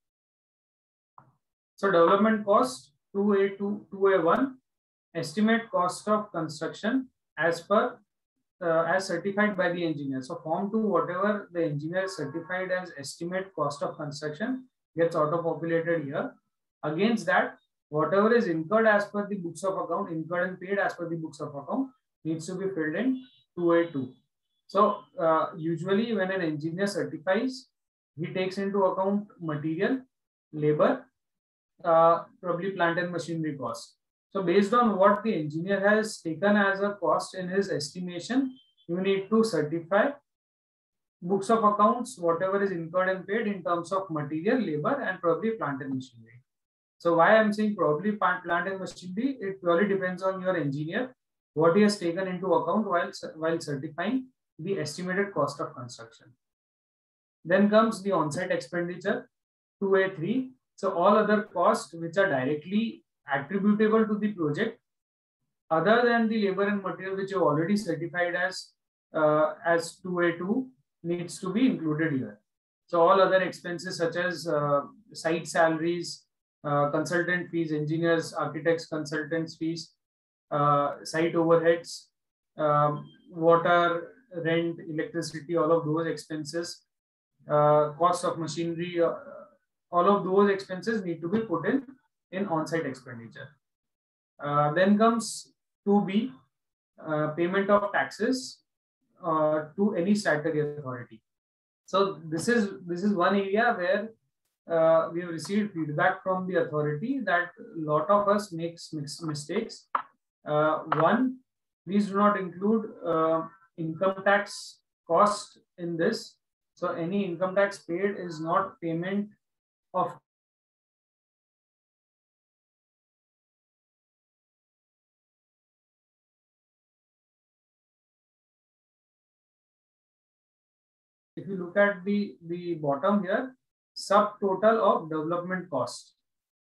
So development cost 2A1, estimate cost of construction as per as certified by the engineer. So form 2, whatever the engineer certified as estimate cost of construction gets auto-populated here. Against that, whatever is incurred as per the books of account, incurred and paid as per the books of account, needs to be filled in 2A2. So usually when an engineer certifies, he takes into account material, labor, probably plant and machinery cost. So based on what the engineer has taken as a cost in his estimation, you need to certify books of accounts, whatever is incurred and paid in terms of material, labor, and probably plant and machinery. So why I'm saying probably plant and machinery, it purely depends on your engineer, what he has taken into account while certifying the estimated cost of construction. Then comes the on-site expenditure, 2A3. So all other costs which are directly attributable to the project, other than the labor and material which you already certified as 2A2, needs to be included here. So all other expenses such as site salaries, consultant fees, engineers, architects, consultants fees, site overheads, water, rent, electricity, all of those expenses, cost of machinery, all of those expenses need to be put in on-site expenditure. Then comes 2B, payment of taxes to any statutory authority. So this is one area where we have received feedback from the authority that a lot of us makes mistakes. One, please do not include income tax cost in this. So any income tax paid is not payment of if you look at the bottom here, subtotal of development cost.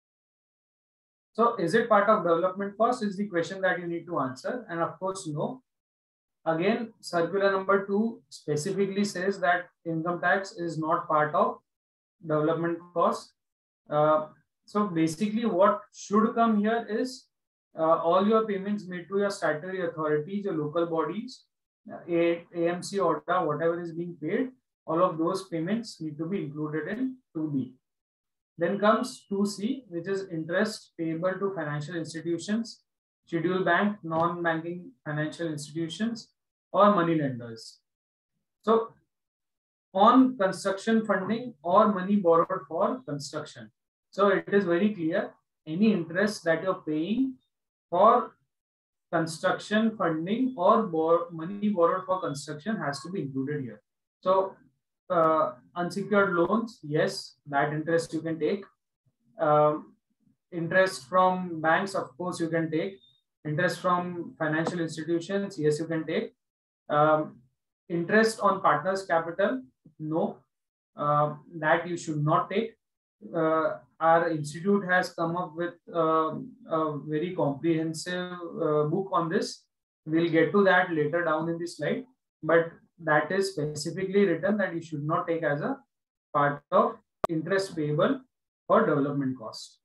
So is it part of development cost is the question that you need to answer. And of course, no. Again, circular number 2 specifically says that income tax is not part of development cost. So basically what should come here is all your payments made to your statutory authorities, your local bodies, AMC, OTA, whatever is being paid, all of those payments need to be included in 2B. Then comes 2C, which is interest payable to financial institutions, scheduled bank, non-banking financial institutions, or money lenders. So on construction funding or money borrowed for construction. So it is very clear, any interest that you're paying for construction funding or money borrowed for construction has to be included here. So unsecured loans, yes, that interest you can take. Interest from banks, of course, you can take. Interest from financial institutions, yes, you can take. Interest on partners' capital, no, that you should not take. Our institute has come up with a very comprehensive book on this. We'll get to that later down in the slide, but that is specifically written that you should not take as a part of interest payable for development cost.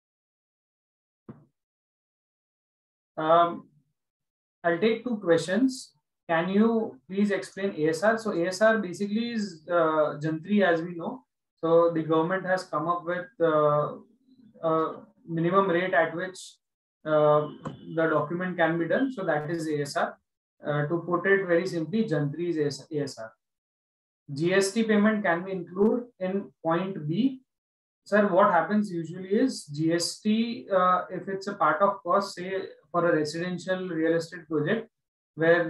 I'll take 2 questions. Can you please explain ASR? So ASR basically is Jantri, as we know. So the government has come up with a minimum rate at which the document can be done. So that is ASR. To put it very simply, Jantri is ASR. GST payment can be included in point B. Sir, what happens usually is GST, if it's a part of cost, say for a residential real estate project, where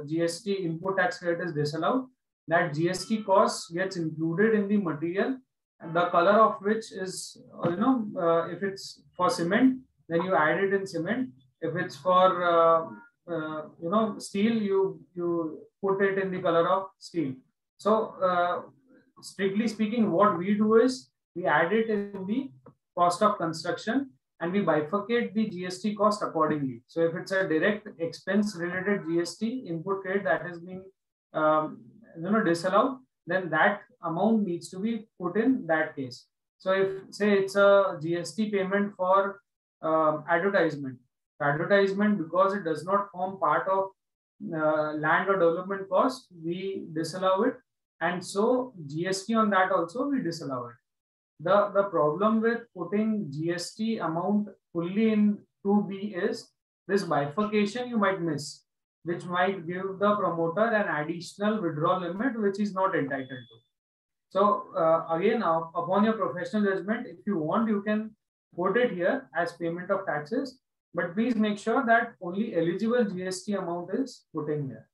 GST input tax credit is disallowed, that GST cost gets included in the material the color of which is, if it's for cement, then you add it in cement. If it's for steel, you put it in the color of steel. So strictly speaking, what we do is we add it in the cost of construction and we bifurcate the GST cost accordingly. So if it's a direct expense related GST input rate that has been disallowed, then that amount needs to be put in that case. So if say it's a GST payment for advertisement, because it does not form part of land or development cost, we disallow it, and so GST on that also we disallow it. The problem with putting GST amount fully in 2B is this bifurcation you might miss, which might give the promoter an additional withdrawal limit which is not entitled to. So again, upon your professional judgment, if you want, you can put it here as payment of taxes, but please make sure that only eligible GST amount is put in here.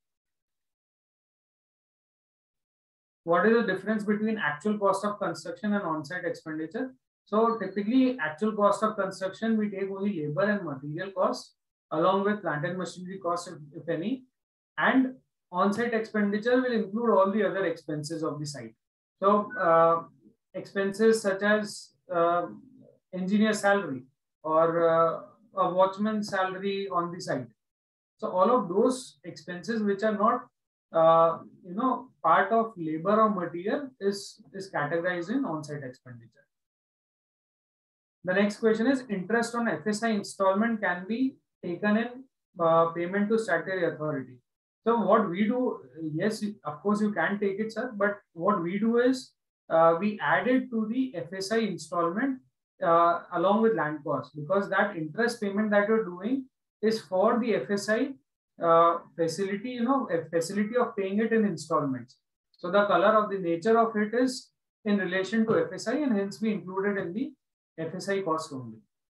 What is the difference between actual cost of construction and on-site expenditure? So typically, actual cost of construction, we take only labor and material costs along with plant and machinery costs, if any, and on-site expenditure will include all the other expenses of the site. So expenses such as engineer salary or a watchman salary on the site. So all of those expenses which are not part of labor or material is categorized in on-site expenditure. The next question is, interest on FSI installment can be taken in payment to statutory authority. So what we do, yes, of course you can take it, sir, but what we do is we add it to the FSI installment along with land cost, because that interest payment that you're doing is for the FSI facility, a facility of paying it in installments. So the color of the nature of it is in relation to FSI, and hence we include it in the FSI cost only.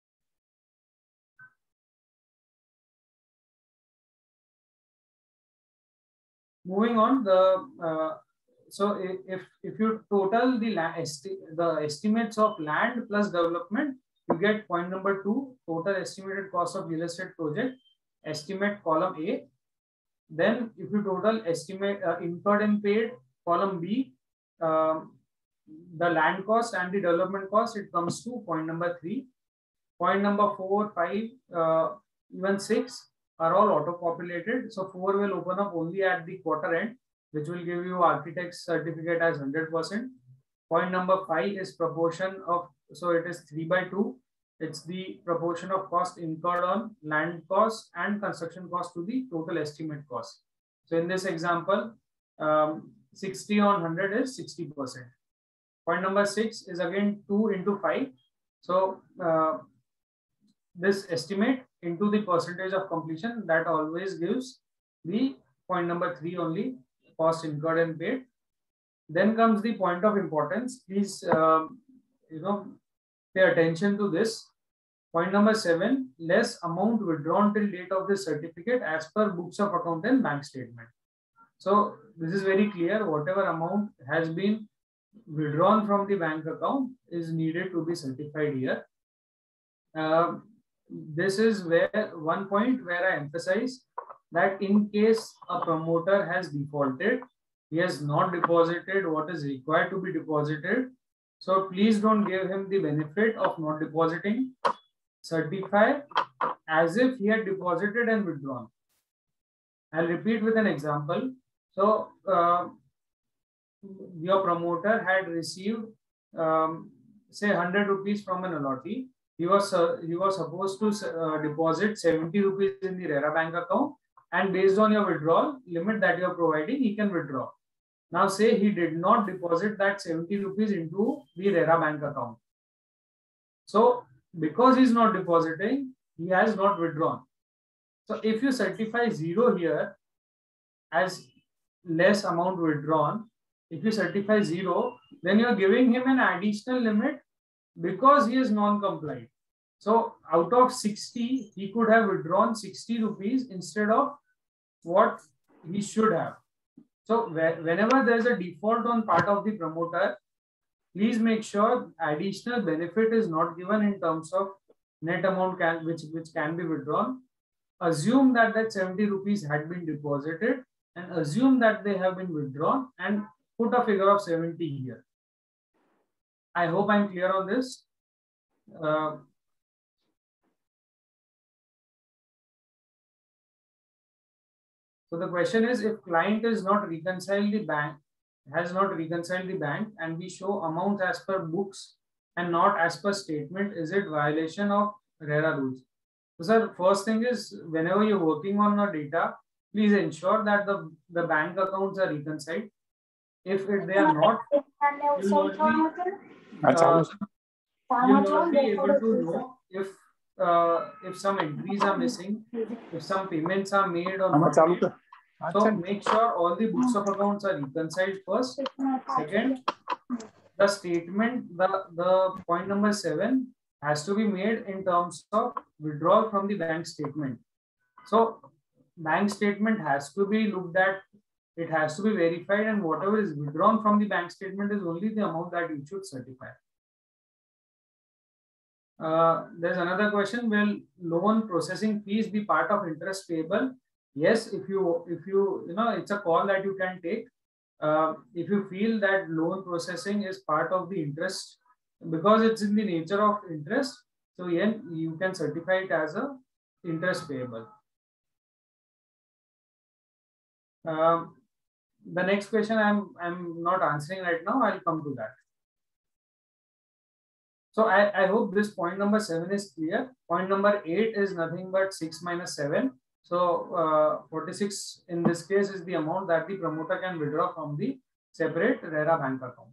Moving on, so if you total the estimates of land plus development, you get point number 2, total estimated cost of real estate project, estimate column A. Then if you total estimate incurred and paid, column B, the land cost and the development cost, it comes to point number 3. Point number 4, 5, even 6 are all auto-populated. So 4 will open up only at the quarter end, which will give you architect's certificate as 100%. Point number 5 is proportion of, so it is 3/2. It's the proportion of cost incurred on land cost and construction cost to the total estimate cost. So in this example, 60 on 100 is 60%. Point number 6 is again 2 into 5. So this estimate into the percentage of completion, that always gives the point number 3 only, cost incurred and paid. Then comes the point of importance. Please, pay attention to this. Point number 7, less amount withdrawn till date of the certificate as per books of account and bank statement. So this is very clear. Whatever amount has been withdrawn from the bank account is needed to be certified here. This is where one point where I emphasize that in case a promoter has defaulted, he has not deposited what is required to be deposited. So please don't give him the benefit of not depositing. Certify as if he had deposited and withdrawn. I'll repeat with an example. So your promoter had received say 100 rupees from an allottee. He was supposed to deposit 70 rupees in the RERA bank account, and based on your withdrawal limit that you are providing, he can withdraw. Now say he did not deposit that 70 rupees into the RERA bank account. So because he is not depositing, he has not withdrawn. So if you certify 0 here as less amount withdrawn, if you certify 0, then you are giving him an additional limit because he is non-compliant. So out of 60, he could have withdrawn 60 rupees instead of what he should have. So whenever there is a default on part of the promoter, please make sure additional benefit is not given in terms of net amount which can be withdrawn. Assume that 70 rupees had been deposited and assume that they have been withdrawn and put a figure of 70 here. I hope I'm clear on this. So the question is, if client is not reconciled the bank, has not reconciled the bank, and we show amounts as per books and not as per statement, is it violation of RERA rules? So sir, first thing is, whenever you're working on your data, please ensure that the bank accounts are reconciled. If they are not, you'll not be able to know if some entries are missing, if some payments are made or not made. So make sure all the books of accounts are reconciled first. Second, the statement, the point number 7 has to be made in terms of withdrawal from the bank statement. So bank statement has to be looked at, it has to be verified, and whatever is withdrawn from the bank statement is only the amount that you should certify. There's another question, will loan processing fees be part of interest payable? Yes, if you know, it's a call that you can take. If you feel that loan processing is part of the interest, because it's in the nature of interest, so yeah, you can certify it as a interest payable. The next question I'm not answering right now. I'll come to that. So I hope this point number 7 is clear. Point number 8 is nothing but 6 minus 7. So 46 in this case is the amount that the promoter can withdraw from the separate RERA bank account.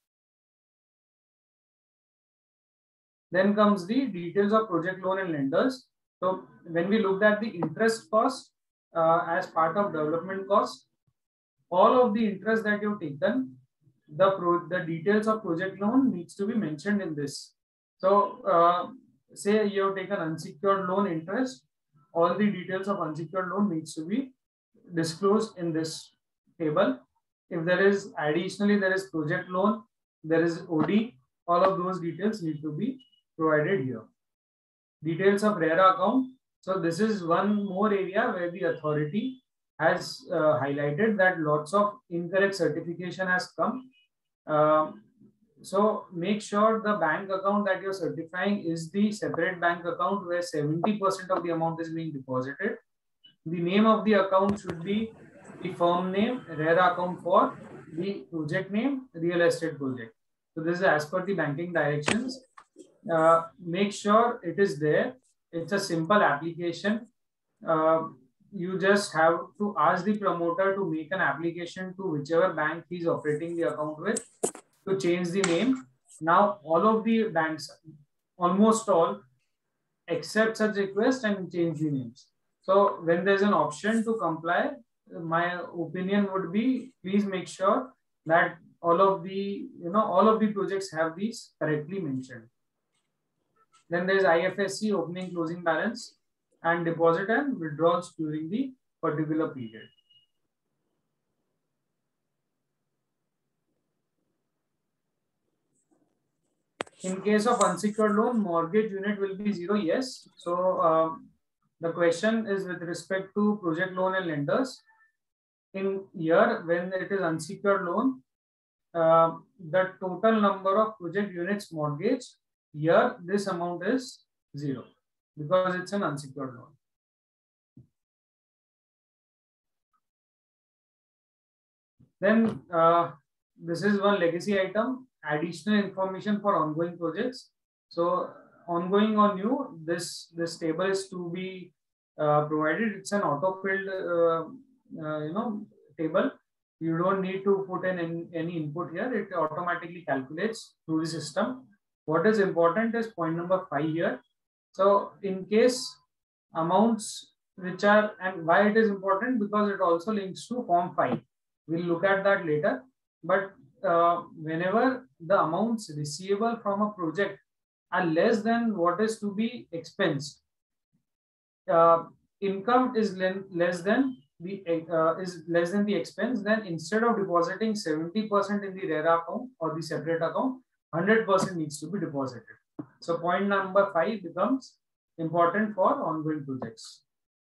Then comes the details of project loan and lenders. So when we looked at the interest cost as part of development cost, all of the interest that you've taken, the details of project loan needs to be mentioned in this. So say you have taken unsecured loan interest, all the details of unsecured loan needs to be disclosed in this table. If there is additionally, there is project loan, there is OD, all of those details need to be provided here. Details of RERA account. So this is one more area where the authority has highlighted that lots of incorrect certification has come. So make sure the bank account that you're certifying is the separate bank account where 70% of the amount is being deposited. The name of the account should be the firm name, RERA account for the project name, real estate project. So this is as per the banking directions. Make sure it is there. It's a simple application. You just have to ask the promoter to make an application to whichever bank he's operating the account with to change the name. Now, all of the banks, almost all, accept such request and change the names. So when there's an option to comply, my opinion would be, please make sure that all of the projects have these correctly mentioned. Then there's IFSC, opening closing balance, and deposit and withdrawals during the particular period. In case of unsecured loan, mortgage unit will be 0. Yes. So the question is with respect to project loan and lenders. In year, when it is unsecured loan, the total number of project units mortgage, here this amount is 0 because it's an unsecured loan. Then this is one legacy item, additional information for ongoing projects. So ongoing or new, this table is to be provided. It's an auto-filled table. You don't need to put in any input here. It automatically calculates through the system. What is important is point number 5 here. So in case amounts which are, and why it is important, because it also links to form 5. We'll look at that later. But whenever the amounts receivable from a project are less than what is to be expensed, income is less than the expense, then instead of depositing 70% in the RERA account or the separate account, 100% needs to be deposited. So point number 5 becomes important for ongoing projects.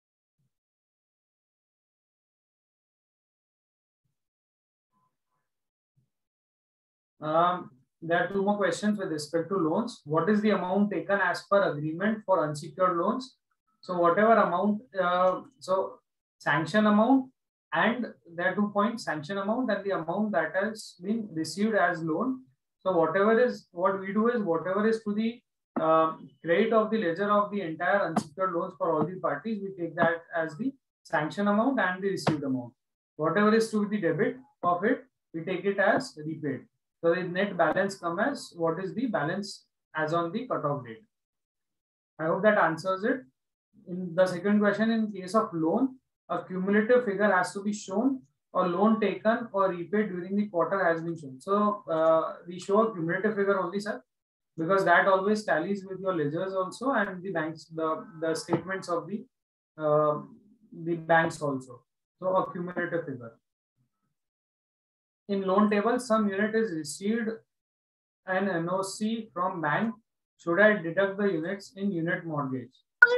There are 2 more questions with respect to loans. What is the amount taken as per agreement for unsecured loans? So whatever amount, so sanction amount, and there are 2 points: sanction amount and the amount that has been received as loan. So whatever is, what we do is whatever is to the credit of the ledger of the entire unsecured loans for all the parties, we take that as the sanction amount and the received amount. Whatever is to the debit of it, we take it as repaid. So the net balance comes as what is the balance as on the cutoff date. I hope that answers it. In the second question, in case of loan, a cumulative figure has to be shown, or loan taken or repaid during the quarter has been shown. So we show a cumulative figure only, sir, because that always tallies with your ledgers also and the banks, the statements of the banks also. So a cumulative figure. In loan table, some unit is received an NOC from bank. Should I deduct the units in unit mortgage?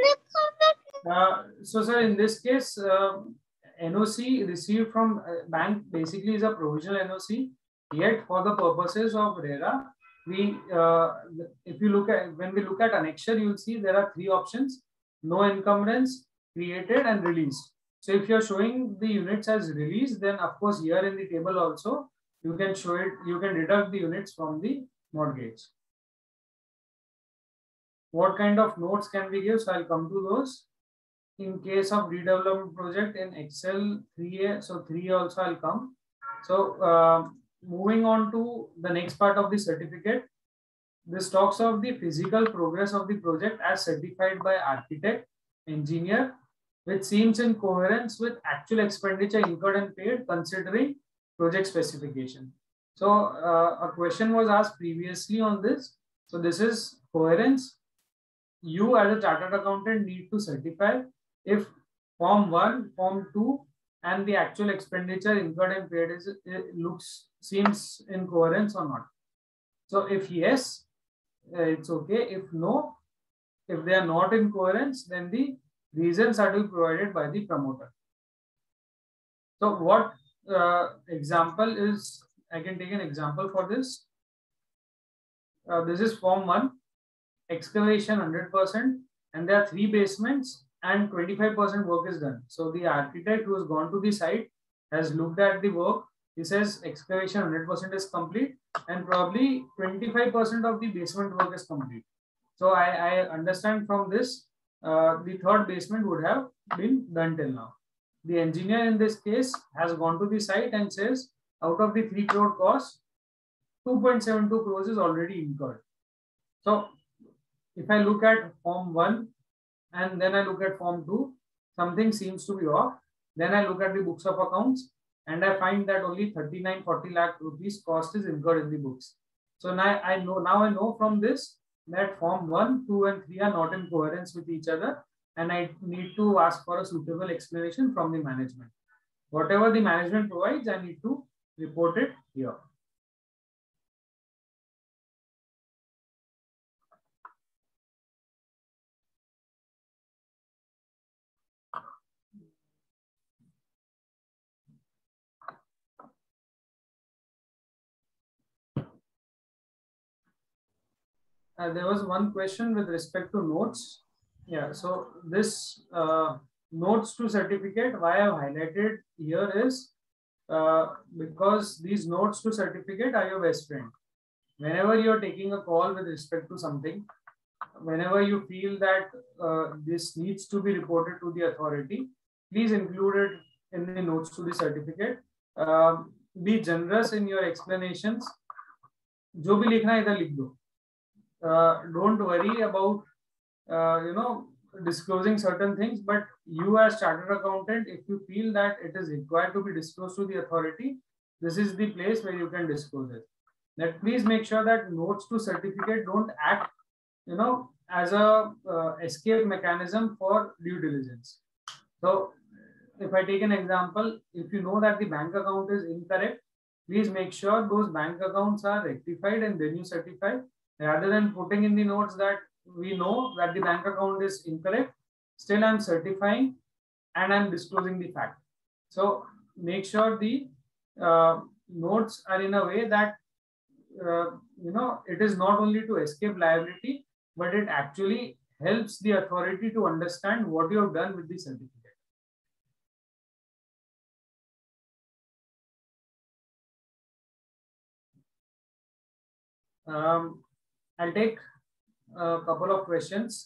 So sir, in this case, NOC received from bank basically is a provisional NOC. Yet for the purposes of RERA, we if you look at, when we look at annexure, you will see there are 3 options: no encumbrance, created, and released. So if you are showing the units as released, then of course here in the table also you can show it, you can deduct the units from the mortgage. What kind of notes can we give? So I'll come to those. In case of redevelopment project in Excel 3A, so 3A also I'll come. So moving on to the next part of the certificate, this talks of the physical progress of the project as certified by architect, engineer, which seems in coherence with actual expenditure incurred and paid considering project specification. So a question was asked previously on this. So this is coherence. You as a chartered accountant need to certify if form 1, form 2 and the actual expenditure incurred and paid seems in coherence or not. So if yes, it's okay. If no, if they are not in coherence, then the reasons are to be provided by the promoter. So what example is, I can take an example for this. This is form 1, excavation 100%, and there are 3 basements and 25% work is done. So the architect who has gone to the site has looked at the work. He says excavation 100% is complete and probably 25% of the basement work is complete. So I understand from this, the 3rd basement would have been done till now. The engineer in this case has gone to the site and says out of the 3 crore cost, 2.72 crores is already incurred. So if I look at form 1 and then I look at form 2, something seems to be off. Then I look at the books of accounts and I find that only 39-40 lakh rupees cost is incurred in the books. So now I know from this that form 1, 2 and 3 are not in coherence with each other, and I need to ask for a suitable explanation from the management. Whatever the management provides, I need to report it here. There was one question with respect to notes. Yeah, so this notes to certificate, why I have highlighted here is because these notes to certificate are your best friend. Whenever you are taking a call with respect to something, whenever you feel that this needs to be reported to the authority, please include it in the notes to the certificate. Be generous in your explanations. जो भी लिखना है इधर लिख दो. Don't worry about disclosing certain things, but you as chartered accountant, if you feel that it is required to be disclosed to the authority, this is the place where you can disclose it. That please make sure that notes to certificate don't act as a escape mechanism for due diligence. So if I take an example, if you know that the bank account is incorrect please make sure those bank accounts are rectified and then you certify, rather than putting in the notes that we know that the bank account is incorrect, still I'm certifying and I'm disclosing the fact. So make sure the notes are in a way that it is not only to escape liability, but it actually helps the authority to understand what you have done with the certificate. I'll take a couple of questions.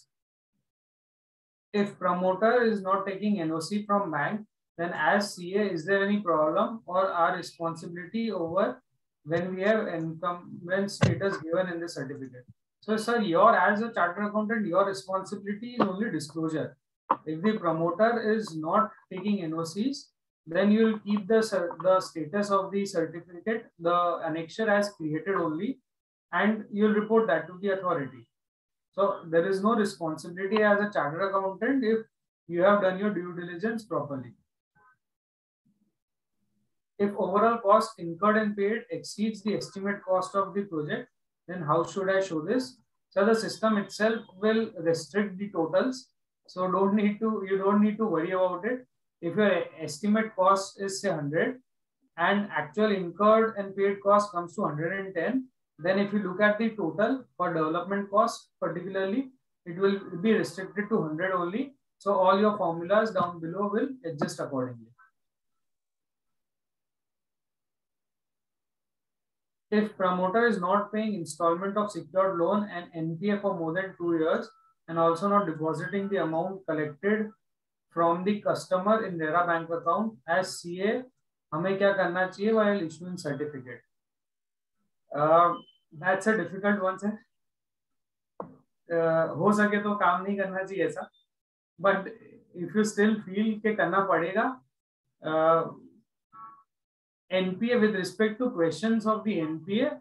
If promoter is not taking NOC from bank, then as CA, is there any problem or our responsibility over when we have incumbent status given in the certificate? So, sir, as a chartered accountant, your responsibility is only disclosure. If the promoter is not taking NOCs, then you will keep the status of the certificate, the annexure as created only, and you'll report that to the authority. So there is no responsibility as a chartered accountant if you have done your due diligence properly. If overall cost incurred and paid exceeds the estimate cost of the project, then how should I show this? So the system itself will restrict the totals. So you don't need to worry about it. If your estimate cost is say 100 and actual incurred and paid cost comes to 110, then if you look at the total for development cost particularly, it will be restricted to 100 only. So all your formulas down below will adjust accordingly. If promoter is not paying installment of secured loan and NPA for more than 2 years and also not depositing the amount collected from the customer in RERA bank account, as CA, हमें क्या करना चाहिए while issuing certificate? That's a difficult one, sir. हो सके तो काम नहीं करना चाहिए ऐसा, but if you still feel के करना पड़ेगा, NPA with respect to questions of the NPA,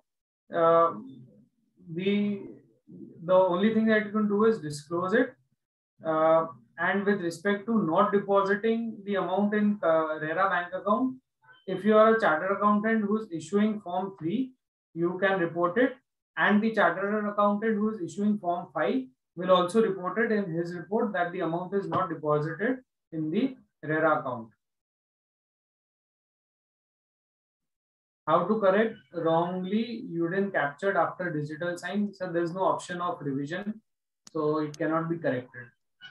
the only thing that you can do is disclose it, and with respect to not depositing the amount in RERA bank account, if you are a chartered accountant who is issuing Form 3, you can report it, and the chartered accountant who is issuing Form 5 will also report it in his report that the amount is not deposited in the RERA account. How to correct wrongly you didn't captured after digital sign? So there is no option of revision, so it cannot be corrected.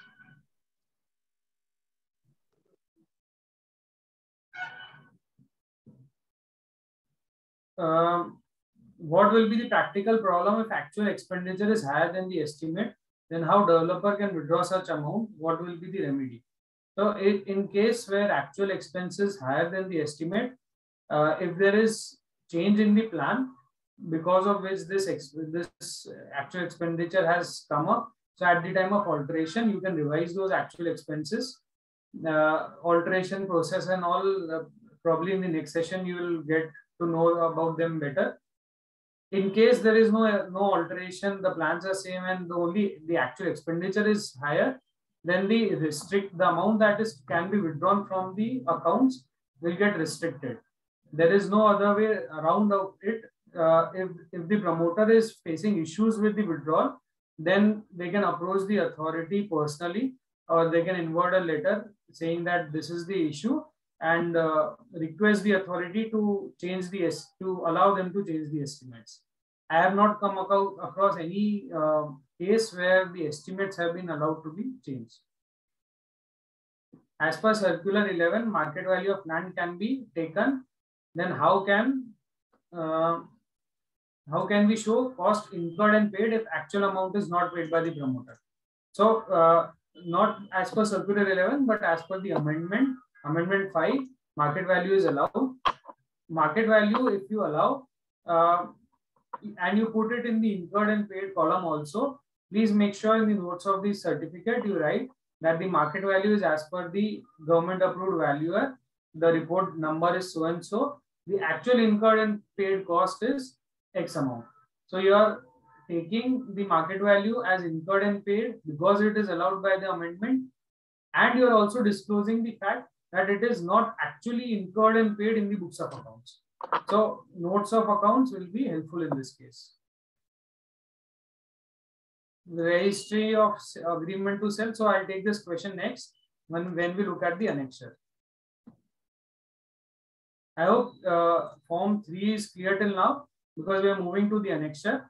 What will be the practical problem if actual expenditure is higher than the estimate? Then how developer can withdraw such amount? What will be the remedy? So in case where actual expense is higher than the estimate, if there is change in the plan because of which this actual expenditure has come up, so at the time of alteration, you can revise those actual expenses. Alteration process and all, probably in the next session, you will get to know about them better. In case there is no alteration, the plans are same and the actual expenditure is higher, then the amount that can be withdrawn from the accounts will get restricted. There is no other way around of it. If the promoter is facing issues with the withdrawal, then they can approach the authority personally, or they can invert a letter saying that this is the issue and request the authority to allow them to change the estimates. I have not come across any case where the estimates have been allowed to be changed. As per Circular 11, market value of land can be taken. Then how can we show cost incurred and paid if actual amount is not paid by the promoter? So not as per Circular 11, but as per the Amendment 5, market value is allowed. Market value, if you allow, and you put it in the incurred and paid column also, please make sure in the notes of the certificate you write that the market value is as per the government approved valuer. The report number is so and so. The actual incurred and paid cost is X amount. So you are taking the market value as incurred and paid because it is allowed by the amendment, and you are also disclosing the fact that it is not actually incurred and paid in the books of accounts. So notes of accounts will be helpful in this case. The registry of agreement to sell. So I'll take this question next when we look at the annexure. I hope form 3 is clear till now because we are moving to the annexure.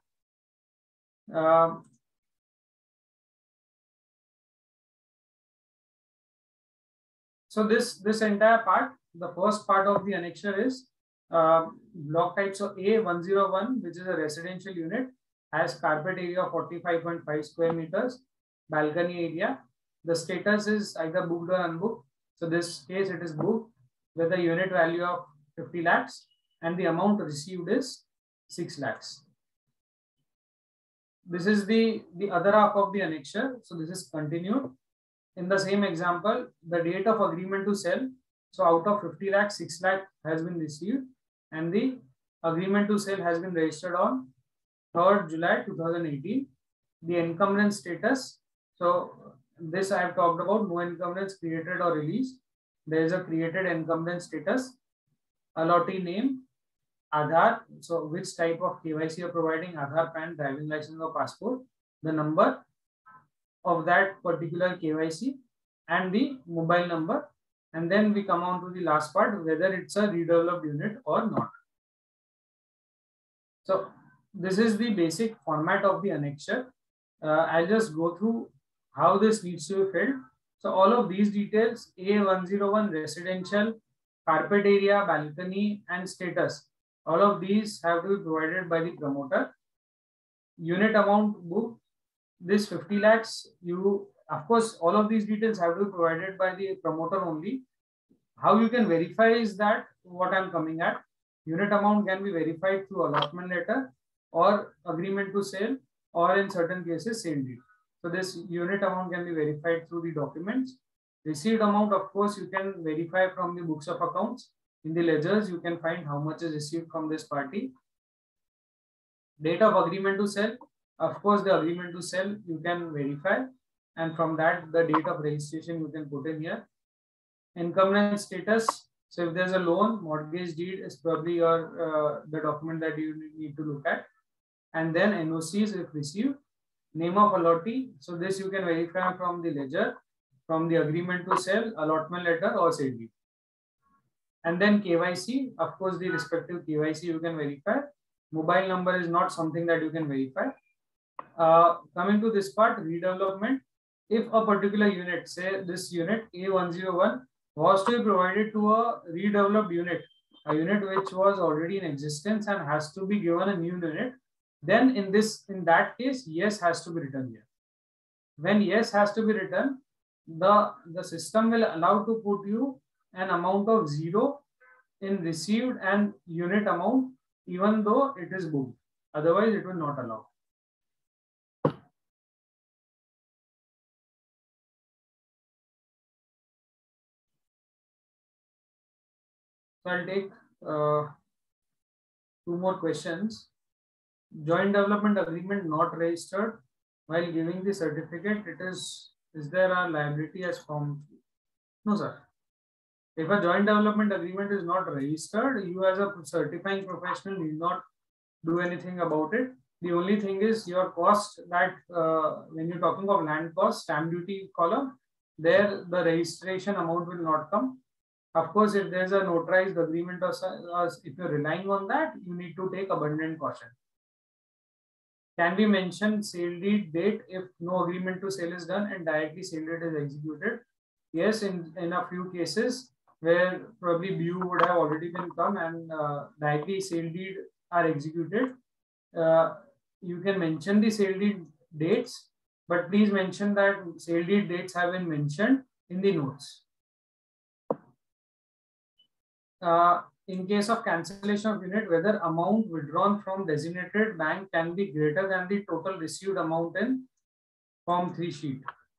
So this entire part, the first part of the annexure is block type. So A101, which is a residential unit, has carpet area of 45.5 square meters, balcony area. The status is either booked or unbooked. So this case it is booked with a unit value of 50 lakhs and the amount received is 6 lakhs. This is the other half of the annexure. So this is continued. In the same example, the date of agreement to sell. So out of 50 lakhs, 6 lakh has been received and the agreement to sell has been registered on 3rd July 2018. The encumbrance status. So this I have talked about, no encumbrance created or released. There is a created encumbrance status. Allottee name, Aadhaar. So which type of KYC you are providing? Aadhaar, PAN, driving license or passport. The number of that particular KYC and the mobile number. And then we come on to the last part, whether it's a redeveloped unit or not. So this is the basic format of the annexure. I'll just go through how this needs to be filled. So all of these details, A101 residential, carpet area, balcony and status, all of these have to be provided by the promoter. Unit amount booked, this 50 lakhs, of course, all of these details have to be provided by the promoter only. How you can verify is that what I'm coming at. Unit amount can be verified through allotment letter or agreement to sale or in certain cases sale deed. So this unit amount can be verified through the documents. Received amount, of course, you can verify from the books of accounts. In the ledgers, you can find how much is received from this party. Date of agreement to sell. Of course, the agreement to sell you can verify, and from that the date of registration you can put in here. Encumbrance status. So if there's a loan, mortgage deed is probably your the document that you need to look at, and then NOCs if received. Name of allottee. So this you can verify from the ledger, from the agreement to sell, allotment letter or sale deed. And then KYC. Of course, the respective KYC you can verify. Mobile number is not something that you can verify. Coming to this part, redevelopment. If a particular unit, say this unit A101 was to be provided to a redeveloped unit, a unit which was already in existence and has to be given a new unit, then in that case, yes has to be written here. When yes has to be written, the system will allow to put you an amount of 0 in received and unit amount, even though it is booked. Otherwise, it will not allow. So I'll take 2 more questions. Joint development agreement not registered. While giving the certificate, is there a liability as form? No, sir. If a joint development agreement is not registered, you as a certifying professional need not do anything about it. The only thing is your cost that when you're talking of land cost, stamp duty column, there the registration amount will not come. Of course, if there's a notarized agreement or if you're relying on that, you need to take abundant caution. Can we mention sale deed date if no agreement to sale is done and directly sale deed is executed? Yes, in a few cases where probably BU would have already been come and directly sale deed are executed. You can mention the sale deed dates, but please mention that sale deed dates have been mentioned in the notes. In case of cancellation of unit, whether amount withdrawn from designated bank can be greater than the total received amount in Form 3 sheet.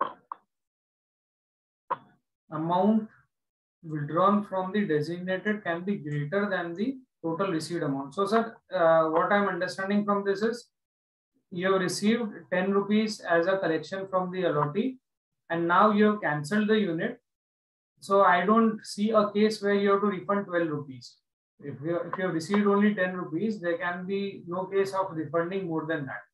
Amount withdrawn from the designated can be greater than the total received amount. So, sir, what I'm understanding from this is you have received 10 rupees as a collection from the allottee, and now you have cancelled the unit. So I don't see a case where you have to refund 12 rupees. If you have received only 10 rupees, there can be no case of refunding more than that.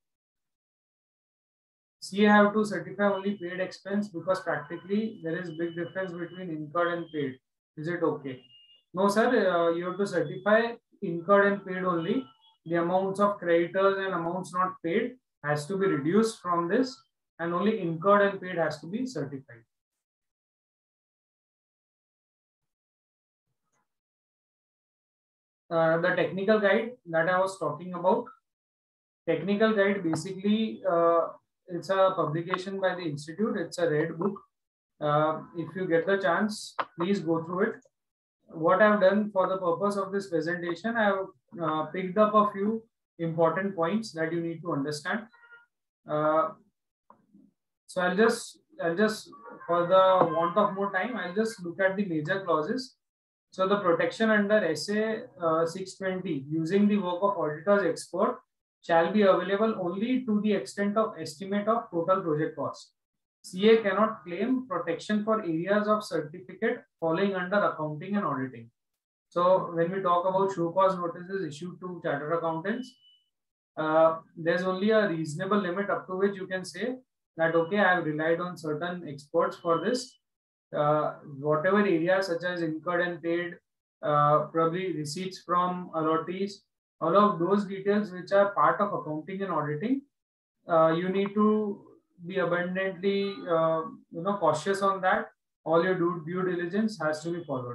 CA have to certify only paid expense because practically there is big difference between incurred and paid. Is it okay? No, sir. You have to certify incurred and paid only. The amounts of creditors and amounts not paid has to be reduced from this, and only incurred and paid has to be certified. The technical guide that I was talking about. Technical guide basically it's a publication by the institute. It's a red book. If you get the chance, please go through it. What I've done for the purpose of this presentation, I've picked up a few important points that you need to understand. So I'll just for the want of more time, I'll just look at the major clauses. So the protection under SA 620 using the work of auditor's expert shall be available only to the extent of estimate of total project cost. CA cannot claim protection for areas of certificate falling under accounting and auditing. So when we talk about show cause notices issued to chartered accountants, there's only a reasonable limit up to which you can say that, okay, I have relied on certain experts for this. Whatever areas such as incurred and paid, probably receipts from allottees, all of those details which are part of accounting and auditing, you need to be abundantly cautious on that. All your due diligence has to be followed.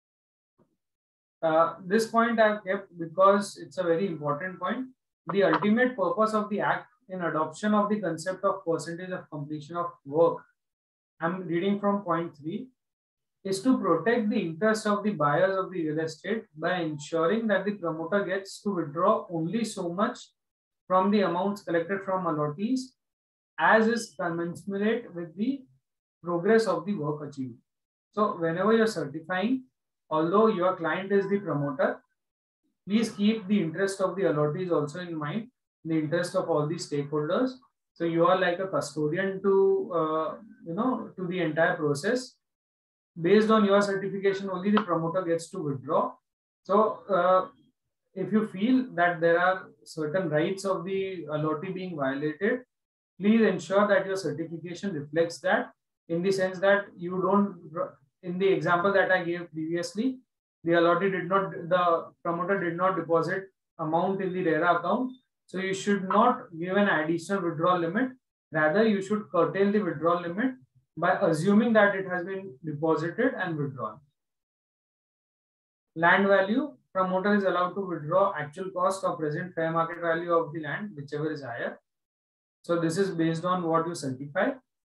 This point I've kept because it's a very important point. The ultimate purpose of the act in adoption of the concept of percentage of completion of work, I'm reading from point 3, is to protect the interest of the buyers of the real estate by ensuring that the promoter gets to withdraw only so much from the amounts collected from allottees as is commensurate with the progress of the work achieved. So whenever you're certifying, although your client is the promoter, please keep the interest of the allottees also in mind, the interest of all the stakeholders. So you are like a custodian to to the entire process. Based on your certification, only the promoter gets to withdraw. So if you feel that there are certain rights of the allottee being violated, please ensure that your certification reflects that, in the sense that you don't, in the example that I gave previously, the promoter did not deposit amount in the RERA account. So you should not give an additional withdrawal limit. Rather, you should curtail the withdrawal limit by assuming that it has been deposited and withdrawn. Land value, promoter is allowed to withdraw actual cost or present fair market value of the land, whichever is higher. So this is based on what you certify.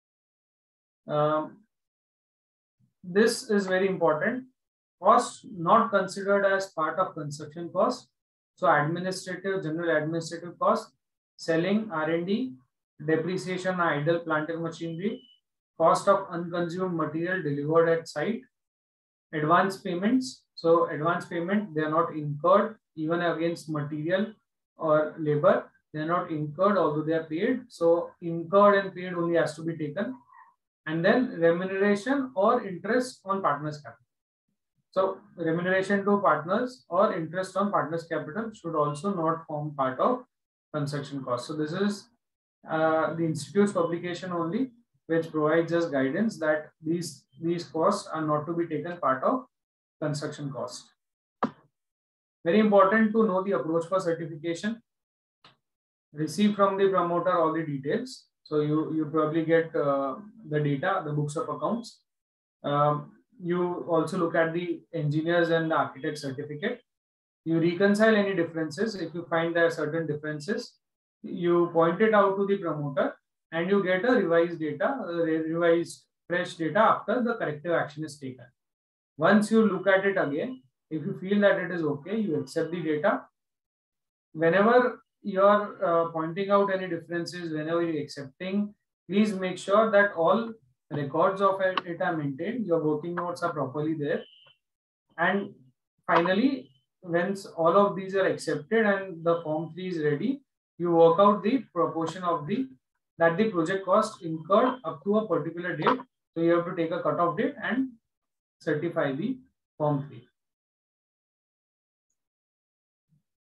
This is very important. Cost not considered as part of construction cost. So general administrative cost, selling, R&D, depreciation on idle plant and machinery, cost of unconsumed material delivered at site, advance payments. So advance payment, they are not incurred even against material or labor. They are not incurred although they are paid. So incurred and paid only has to be taken. And then remuneration or interest on partners' capital. So remuneration to partners or interest on partners' capital should also not form part of construction cost. So this is the institute's publication only, which provides us guidance that these costs are not to be taken part of construction cost. Very important to know the approach for certification. Receive from the promoter all the details. So you probably get the data, the books of accounts. You also look at the engineers and the architect certificate. You reconcile any differences. If you find there are certain differences, you point it out to the promoter and you get a revised fresh data after the corrective action is taken. Once you look at it again, if you feel that it is okay, you accept the data. Whenever you are pointing out any differences, whenever you're accepting, please make sure that all records of it are maintained, your working notes are properly there. And finally, once all of these are accepted and the form 3 is ready, you work out the proportion of the project cost incurred up to a particular date. So you have to take a cutoff date and certify the form 3.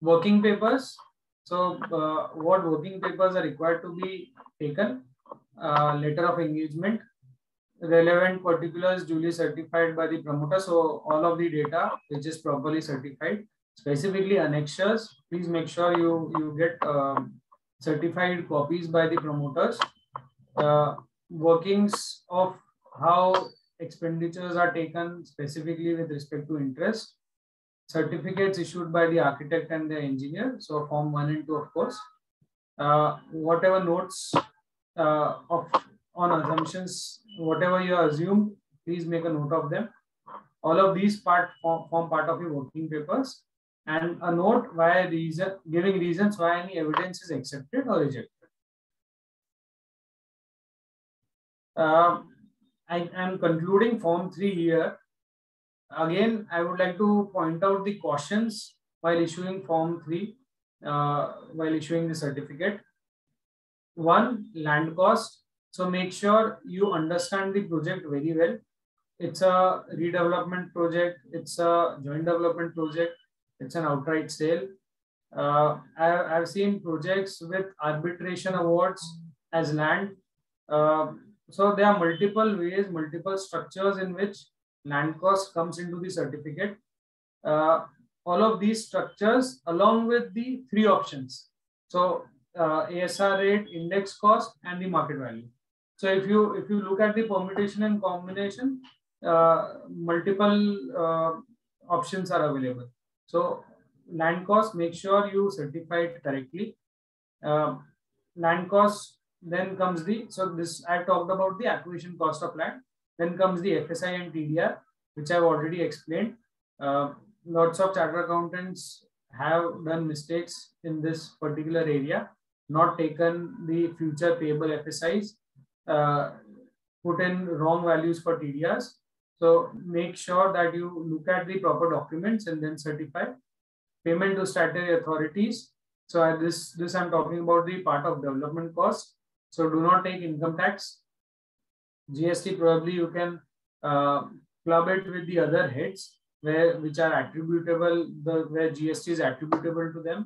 Working papers. So what working papers are required to be taken? Letter of engagement, relevant particulars duly certified by the promoter. So all of the data which is properly certified, specifically annexures, please make sure you get certified copies by the promoters. Workings of how expenditures are taken specifically with respect to interest, certificates issued by the architect and the engineer. So form 1 and 2, of course. Whatever notes on assumptions, whatever you assume, please make a note of them. All of these form part of your working papers, and a note why giving reasons why any evidence is accepted or rejected. I am concluding form 3 here. Again, I would like to point out the cautions while issuing form 3, while issuing the certificate. 1, land cost. So make sure you understand the project very well. It's a redevelopment project. It's a joint development project. It's an outright sale. I've seen projects with arbitration awards as land. So there are multiple ways, multiple structures in which land cost comes into the certificate. All of these structures along with the 3 options. So ASR rate, index cost, and the market value. So if you look at the permutation and combination, multiple options are available. So land cost, make sure you certify it correctly. Land cost, then comes the, so this I talked about the acquisition cost of land. Then comes the FSI and TDR, which I've already explained. Lots of chartered accountants have done mistakes in this particular area, not taken the future payable FSIs, put in wrong values for TDRs. So make sure that you look at the proper documents and then certify. Payment to statutory authorities. So this I'm talking about the part of development cost. So do not take income tax. GST, probably you can club it with the other heads which are attributable, where GST is attributable to them.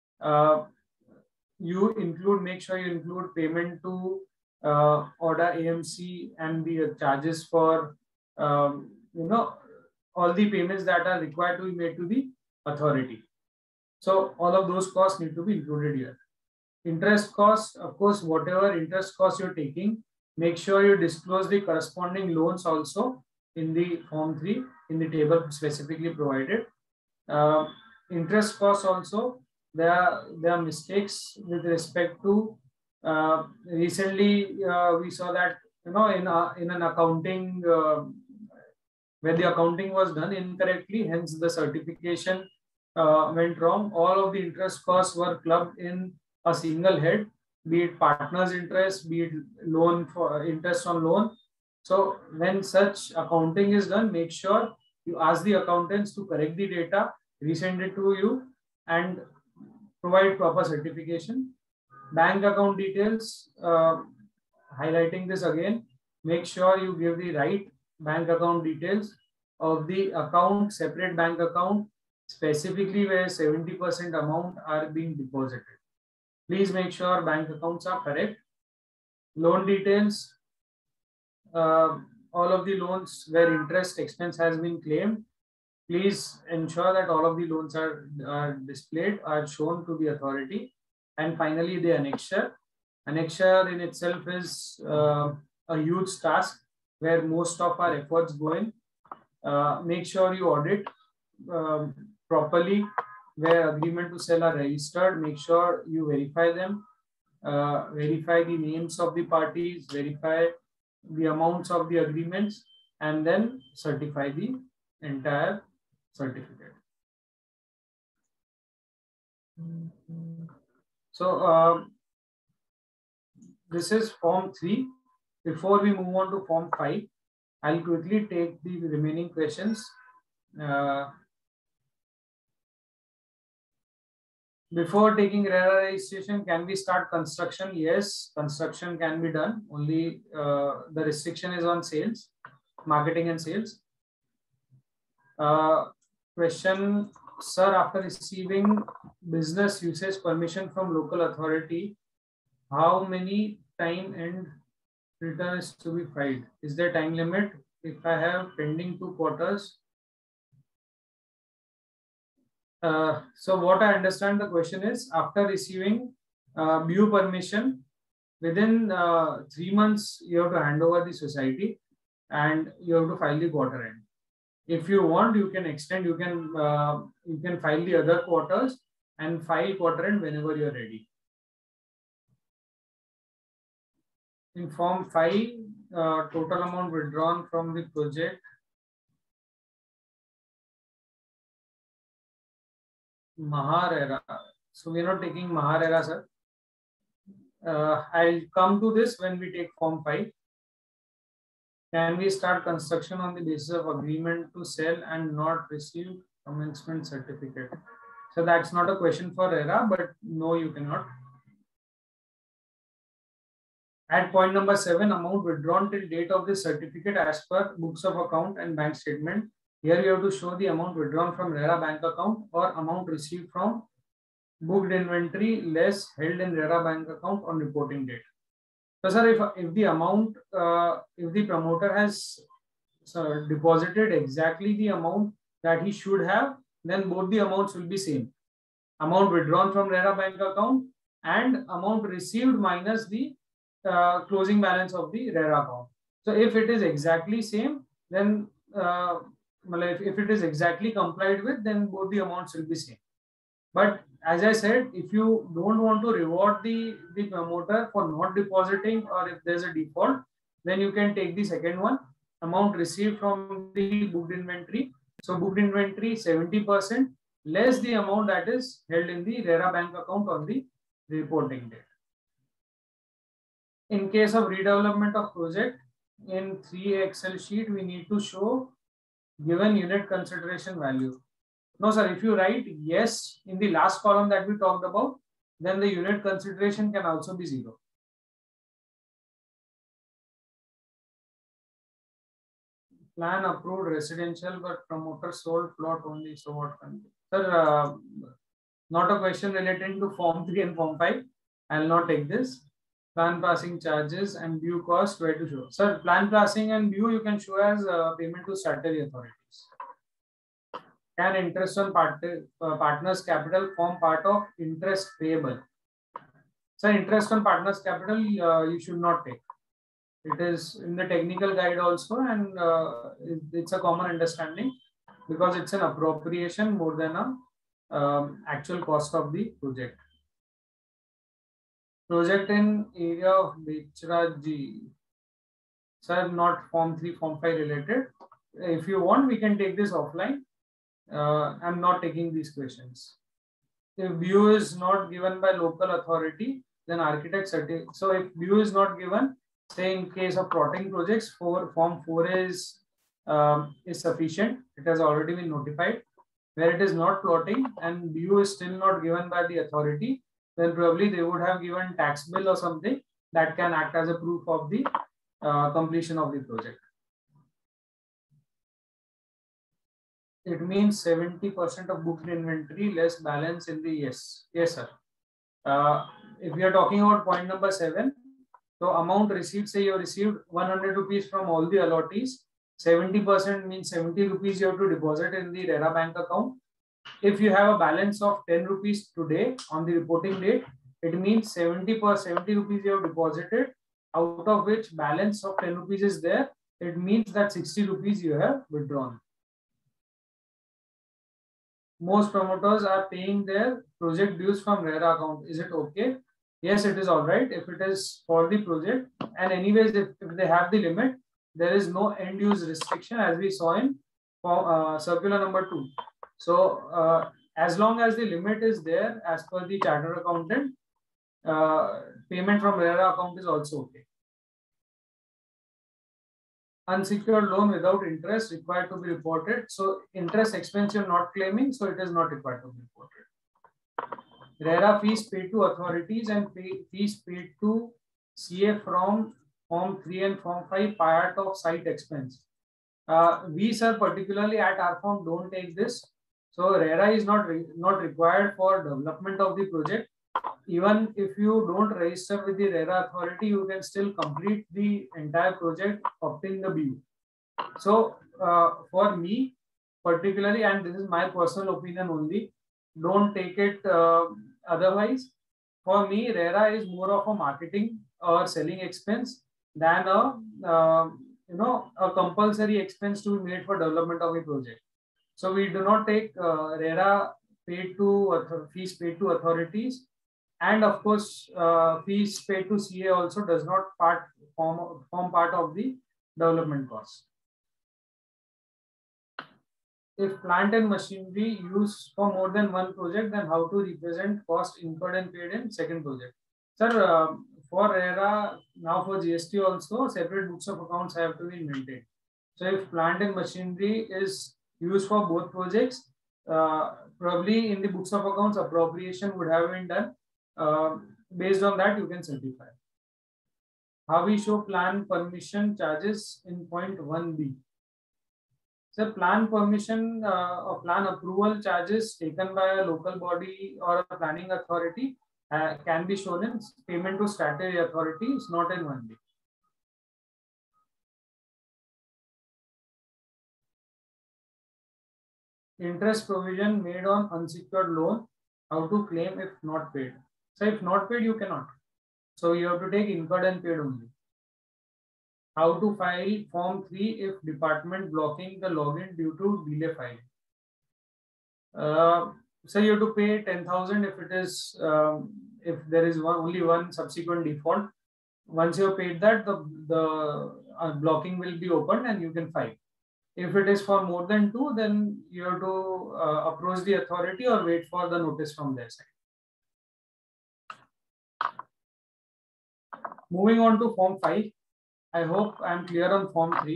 Make sure you include payment to order AMC and the charges for all the payments that are required to be made to the authority. So all of those costs need to be included here. Interest cost, of course, whatever interest cost you're taking, make sure you disclose the corresponding loans also in the form 3 in the table specifically provided. Interest costs also, there are mistakes with respect to recently we saw that in an accounting where the accounting was done incorrectly, hence the certification went wrong. All of the interest costs were clubbed in a single head, be it partner's interest, be it loan for interest on loan. So when such accounting is done, make sure you ask the accountants to correct the data, resend it to you, and provide proper certification. Bank account details, highlighting this again, make sure you give the right bank account details of the account, separate bank account, specifically where 70% amount are being deposited. Please make sure bank accounts are correct. Loan details, all of the loans where interest expense has been claimed, please ensure that all of the loans are displayed, are shown to the authority. And finally, the annexure. Annexure in itself is a huge task where most of our efforts go in. Make sure you audit properly where agreement to sell are registered. Make sure you verify them, verify the names of the parties, verify the amounts of the agreements, and then certify the entire certificate. So this is form 3. Before we move on to form 5, I'll quickly take the remaining questions. Before taking RERA registration, can we start construction? Yes, construction can be done. Only the restriction is on sales, marketing and sales. Question sir, after receiving business usage permission from local authority, how many time end returns to be filed? Is there time limit if I have pending 2 quarters? So what I understand the question is, after receiving BU permission, within 3 months you have to hand over the society and you have to file the quarter end. If you want, you can extend. You can file the other quarters and file quarter end whenever you are ready. In Form 5, total amount withdrawn from the project. Maharera. So we are not taking Maharera, sir. I'll come to this when we take Form 5. Can we start construction on the basis of agreement to sell and not receive commencement certificate? So that's not a question for RERA, but no, you cannot. At point number 7, amount withdrawn till date of the certificate as per books of account and bank statement. Here you have to show the amount withdrawn from RERA bank account or amount received from booked inventory less held in RERA bank account on reporting date. So sir, if the amount, if the promoter has deposited exactly the amount that he should have, then both the amounts will be same. Amount withdrawn from RERA bank account and amount received minus the closing balance of the RERA account. So if it is exactly same, then if it is exactly complied with, then both the amounts will be same. But as I said, if you don't want to reward the promoter for not depositing, or if there's a default, then you can take the second one, amount received from the booked inventory. So booked inventory 70% less the amount that is held in the RERA bank account on the reporting date. In case of redevelopment of project, in 3 Excel sheet, we need to show given unit consideration value. No, sir, if you write yes in the last column that we talked about, then the unit consideration can also be 0. Plan approved residential, but promoter sold plot only. So what can be? Sir, not a question relating to Form 3 and Form 5. I will not take this. Plan passing charges and due cost, where to show? Sir, plan passing and due you can show as payment to statutory authorities. Can interest on partners' capital form part of interest payable? Sir, interest on partners' capital you should not take. It is in the technical guide also, and it's a common understanding because it's an appropriation more than a actual cost of the project. Project in area of Bechraji. Sir, not Form 3, Form 5 related. If you want, we can take this offline. I'm not taking these questions. If view is not given by local authority, then architect certificate. So if view is not given, say in case of plotting projects, Form 4 is sufficient. It has already been notified. Where it is not plotting and view is still not given by the authority, then probably they would have given tax bill or something that can act as a proof of the completion of the project. It means 70% of booked inventory less balance in the yes. Yes, sir. If we are talking about point number 7, so amount received, say you received 100 rupees from all the allottees, 70% means 70 rupees you have to deposit in the RERA bank account. If you have a balance of 10 rupees today on the reporting date, it means 70 rupees you have deposited, out of which balance of 10 rupees is there. It means that 60 rupees you have withdrawn. Most promoters are paying their project dues from RERA account. Is it okay? Yes, it is all right if it is for the project. And anyways, if they have the limit, there is no end use restriction as we saw in circular number 2. So as long as the limit is there as per the chartered accountant, payment from RERA account is also okay. Unsecured loan without interest required to be reported. So interest expense you're not claiming, so it is not required to be reported. RERA fees paid to authorities and fees paid to CA from Form 3 and Form 5 part of site expense. We, sir, particularly at our firm don't take this. So RERA is not required for development of the project. Even if you don't register with the RERA authority, you can still complete the entire project, obtain the BU. So for me particularly, and this is my personal opinion only, don't take it otherwise. For me, RERA is more of a marketing or selling expense than a a compulsory expense to be made for development of a project. So we do not take RERA fees paid to authorities, and of course fees paid to CA also does not form part of the development cost. If plant and machinery used for more than one project, then how to represent cost incurred and paid in second project? Sir, for RERA, now for GST also, separate books of accounts have to be maintained. So if plant and machinery is used for both projects, probably in the books of accounts, appropriation would have been done. Based on that, you can certify. How we show plan permission charges in point 1B. So plan permission or plan approval charges taken by a local body or a planning authority can be shown in payment to statutory authorities, not in 1B. Interest provision made on unsecured loan, how to claim if not paid. So if not paid, you cannot. So you have to take incurred and paid only. How to file Form 3 if department blocking the login due to delay filing. So you have to pay 10,000 if it is if there is only one subsequent default. Once you have paid that, the blocking will be opened and you can file. If it is for more than 2, then you have to approach the authority or wait for the notice from their side. Moving on to Form 5. I hope I am clear on Form 3.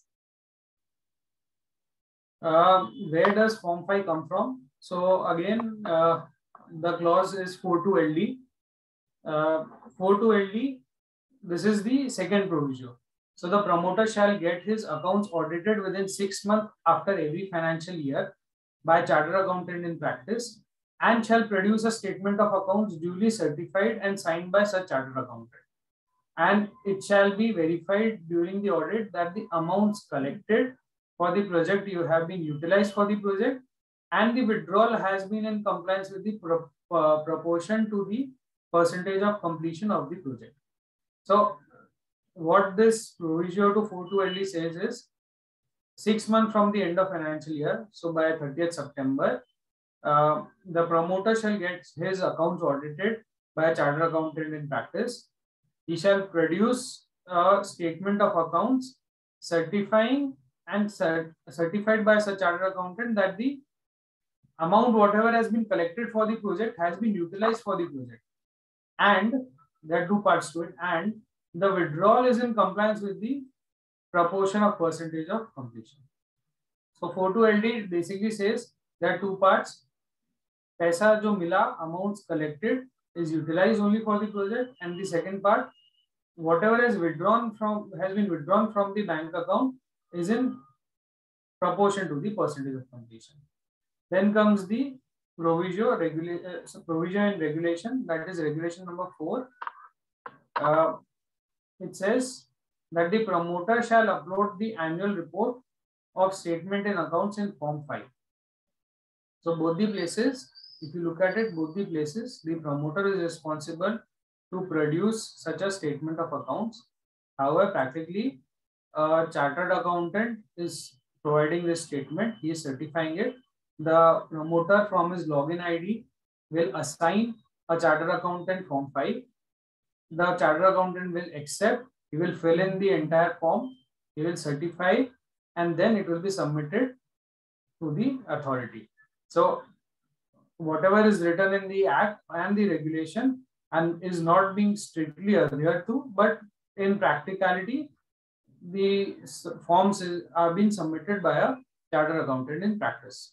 Where does Form 5 come from? So again, the clause is 4.2 LD. 4.2 LD, this is the second proviso. So the promoter shall get his accounts audited within 6 months after every financial year by chartered accountant in practice, and shall produce a statement of accounts duly certified and signed by such chartered accountant. And it shall be verified during the audit that the amounts collected for the project you have been utilized for the project, and the withdrawal has been in compliance with the proportion to the percentage of completion of the project. So what this provision to 4.2 LD says is 6 months from the end of financial year, so by 30th September, the promoter shall get his accounts audited by a chartered accountant in practice. He shall produce a statement of accounts certifying and certified by such chartered accountant that the amount whatever has been collected for the project has been utilized for the project. And there are two parts to it. And the withdrawal is in compliance with the proportion of percentage of completion. So 4.2 LD basically says there are two parts. Paisa jo mila, amounts collected, is utilized only for the project, and the second part, whatever has been withdrawn from the bank account is in proportion to the percentage of completion. Then comes the provision and regulation, that is regulation number 4. It says that the promoter shall upload the annual report of statement and accounts in Form 5. So both the places, if you look at it, both the places, the promoter is responsible to produce such a statement of accounts. However, practically, a chartered accountant is providing this statement. He is certifying it. The promoter from his login ID will assign a chartered accountant Form 5. The chartered accountant will accept. He will fill in the entire form. He will certify, and then it will be submitted to the authority. So whatever is written in the act and the regulation and is not being strictly adhered to, but in practicality, the forms are being submitted by a chartered accountant in practice.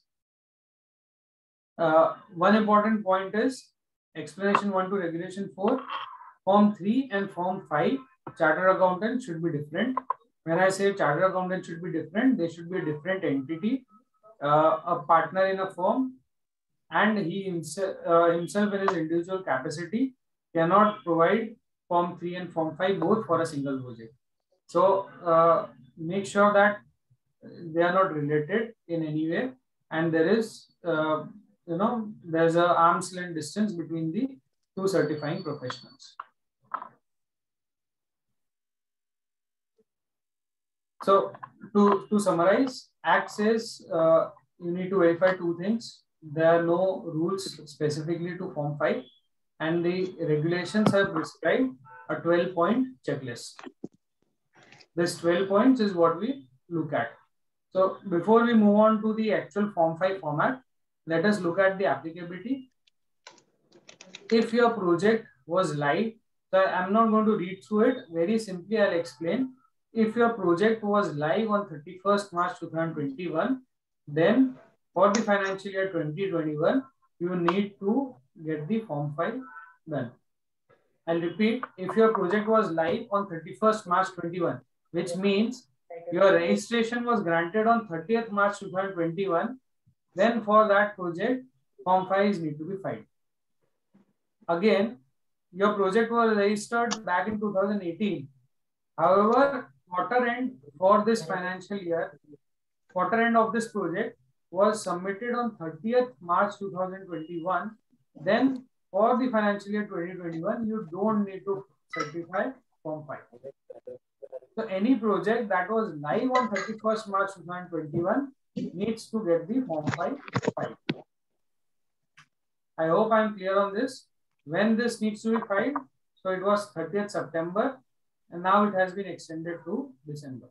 One important point is explanation 1 to regulation 4. Form 3 and Form 5, chartered accountant should be different. When I say chartered accountant should be different, they should be a different entity. a partner in a firm, and he himself in his individual capacity cannot provide Form 3 and Form 5 both for a single project. So make sure that they are not related in any way, and there is there's a arm's length distance between the two certifying professionals. So to summarize, Act says you need to verify two things. There are no rules specifically to Form 5, and the regulations have prescribed a 12-point checklist. This 12 points is what we look at. So before we move on to the actual Form 5 format, let us look at the applicability. If your project was live, so I'm not going to read through it. Very simply, I'll explain. If your project was live on 31st March 2021, then for the financial year 2021, you need to get the Form 5 done. I'll repeat, if your project was live on 31st March 21, which means your registration was granted on 30th March 2021, then for that project, Form 5 need to be filed. Again, your project was registered back in 2018. However, quarter end for this financial year, quarter end of this project was submitted on 30th March 2021. Then for the financial year 2021, you don't need to certify Form 5. So any project that was live on 31st March 2021 needs to get the Form 5 filed. I hope I'm clear on this. When this needs to be filed, so it was 30th September, and now it has been extended to December.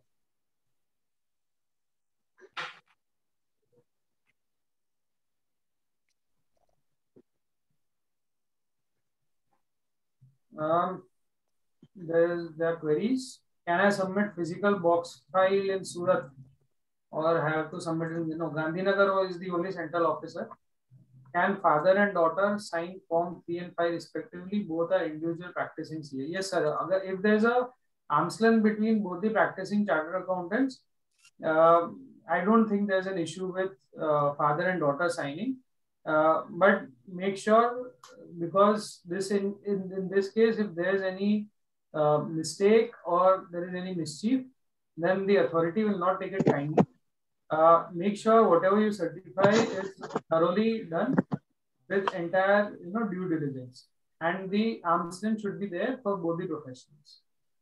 There are queries. Can I submit physical box file in Surat, or have to submit in Gandhinagar is the only central officer? Can father and daughter sign Form 3 and 5 respectively? Both are individual practicing CA. Yes, sir. If there's a arm's length between both the practicing chartered accountants, I don't think there's an issue with father and daughter signing. But make sure, because this in this case, if there's any mistake or there is any mischief, then the authority will not take it kindly. Make sure whatever you certify is thoroughly done with entire due diligence, and the arm's length should be there for both the professionals.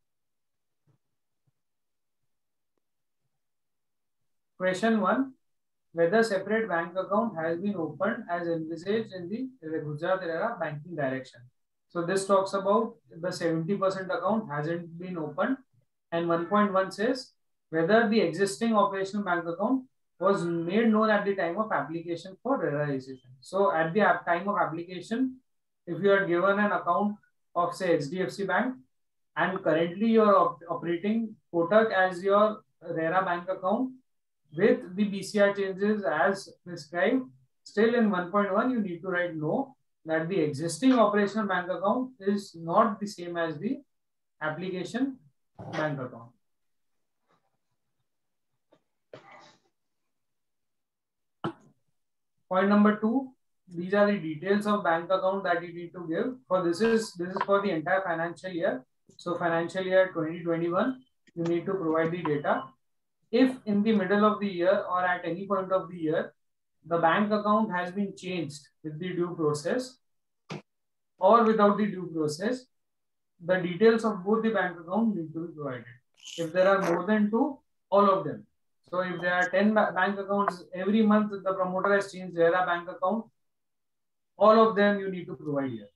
Question 1. Whether separate bank account has been opened as envisaged in the Gujarat RERA banking direction. So this talks about the 70% account hasn't been opened, and 1.1 says whether the existing operational bank account was made known at the time of application for RERA registration. So at the time of application, if you are given an account of say HDFC Bank, and currently you are operating Kotak as your RERA bank account with the BCR changes as prescribed, still in 1.1 you need to write no, that the existing operational bank account is not the same as the application bank account. Point number 2, these are the details of bank account that you need to give. For this is for the entire financial year. So financial year 2021, you need to provide the data. If in the middle of the year or at any point of the year, the bank account has been changed with the due process or without the due process, the details of both the bank account need to be provided. If there are more than 2, all of them. So if there are 10 bank accounts, every month the promoter has changed RERA bank account, all of them you need to provide here.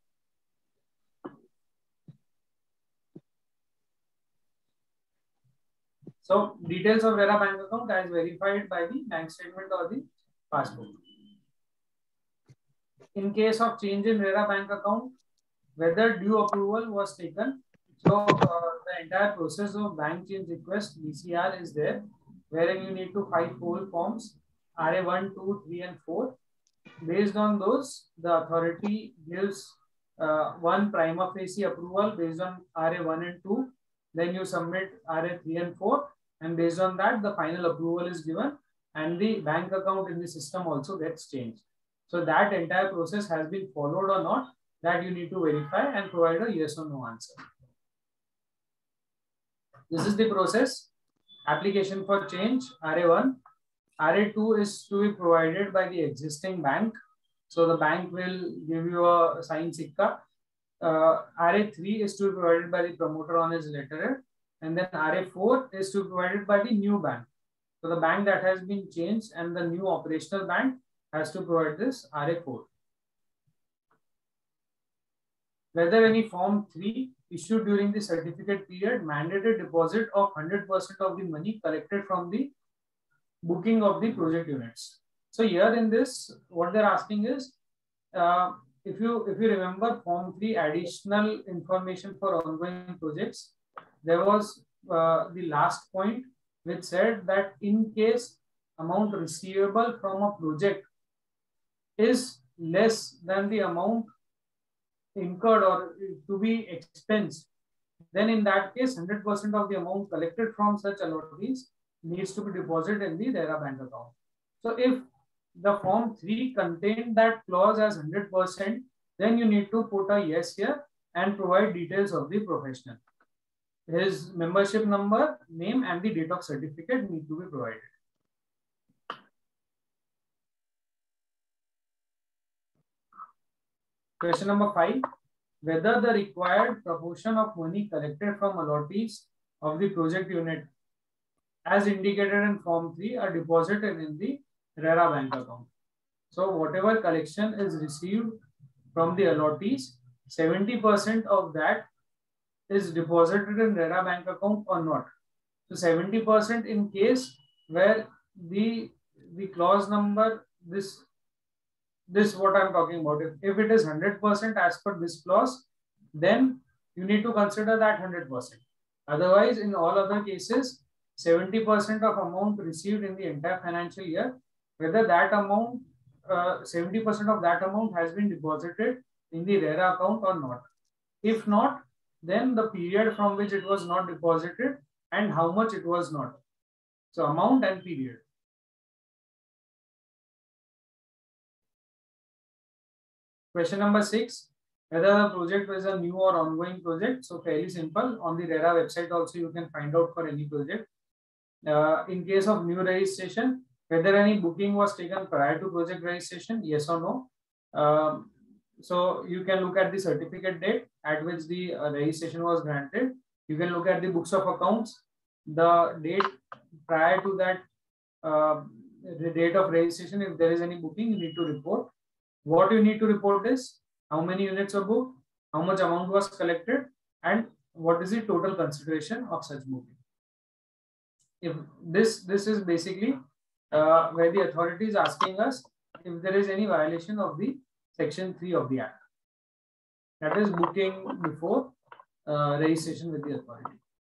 So details of RERA bank account as verified by the bank statement or the passport. In case of change in RERA bank account, whether due approval was taken. So the entire process of bank change request BCR is there, wherein you need to file 4 forms, RA 1, 2, 3 and 4. Based on those, the authority gives one prima facie approval based on RA 1 and 2. Then you submit RA 3 and 4, and based on that, the final approval is given, and the bank account in the system also gets changed. So that entire process has been followed or not, that you need to verify and provide a yes or no answer. This is the process. Application for change, RA1. RA2 is to be provided by the existing bank. So the bank will give you a signed sikka. RA3 is to be provided by the promoter on his letterhead. And then RA4 is to be provided by the new bank. So the bank that has been changed and the new operational bank has to provide this RA4. Whether any Form 3 issued during the certificate period mandated deposit of 100% of the money collected from the booking of the project units. So here in this, what they're asking is, if you remember Form 3 additional information for ongoing projects, there was the last point which said that in case amount receivable from a project is less than the amount incurred or to be expensed, then in that case 100% of the amount collected from such allottees needs to be deposited in the RERA bank account. So if the Form 3 contained that clause as 100%, then you need to put a yes here and provide details of the professional. His membership number, name, and the date of certificate need to be provided. Question number 5. Whether the required proportion of money collected from allottees of the project unit as indicated in Form 3 are deposited in the RERA bank account. So whatever collection is received from the allottees, 70% of that is deposited in RERA bank account or not. So 70% in case where the clause number, this what I'm talking about. If it is 100% as per this clause, then you need to consider that 100%. Otherwise, in all other cases, 70% of amount received in the entire financial year, whether that amount, 70% of that amount has been deposited in the RERA account or not. If not, then the period from which it was not deposited and how much it was not. So amount and period. Question number 6, whether the project is a new or ongoing project. So fairly simple. On the RERA website also you can find out for any project. In case of new registration, whether any booking was taken prior to project registration, yes or no. So you can look at the certificate date at which the registration was granted. You can look at the books of accounts, the date prior to that, the date of registration. If there is any booking, you need to report. What you need to report is how many units are booked, how much amount was collected, and what is the total consideration of such booking. If this is basically where the authority is asking us if there is any violation of the Section 3 of the Act. That is booking before registration with the authority.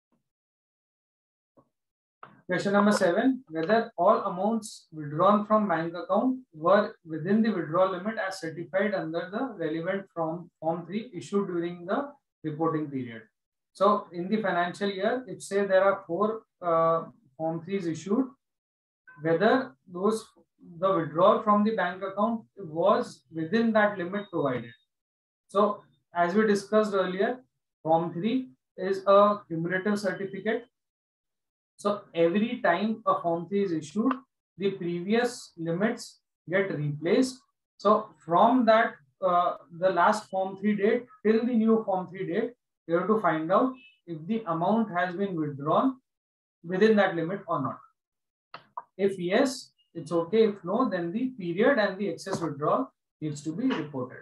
Question number 7, whether all amounts withdrawn from bank account were within the withdrawal limit as certified under the relevant Form 3 issued during the reporting period. So in the financial year, if say there are 4 Form 3s issued, whether the withdrawal from the bank account was within that limit provided. So as we discussed earlier, Form 3 is a cumulative certificate. So every time a Form 3 is issued, the previous limits get replaced. So from that, the last Form 3 date till the new Form 3 date, you have to find out if the amount has been withdrawn within that limit or not. If yes, it's okay. If no, then the period and the excess withdrawal needs to be reported.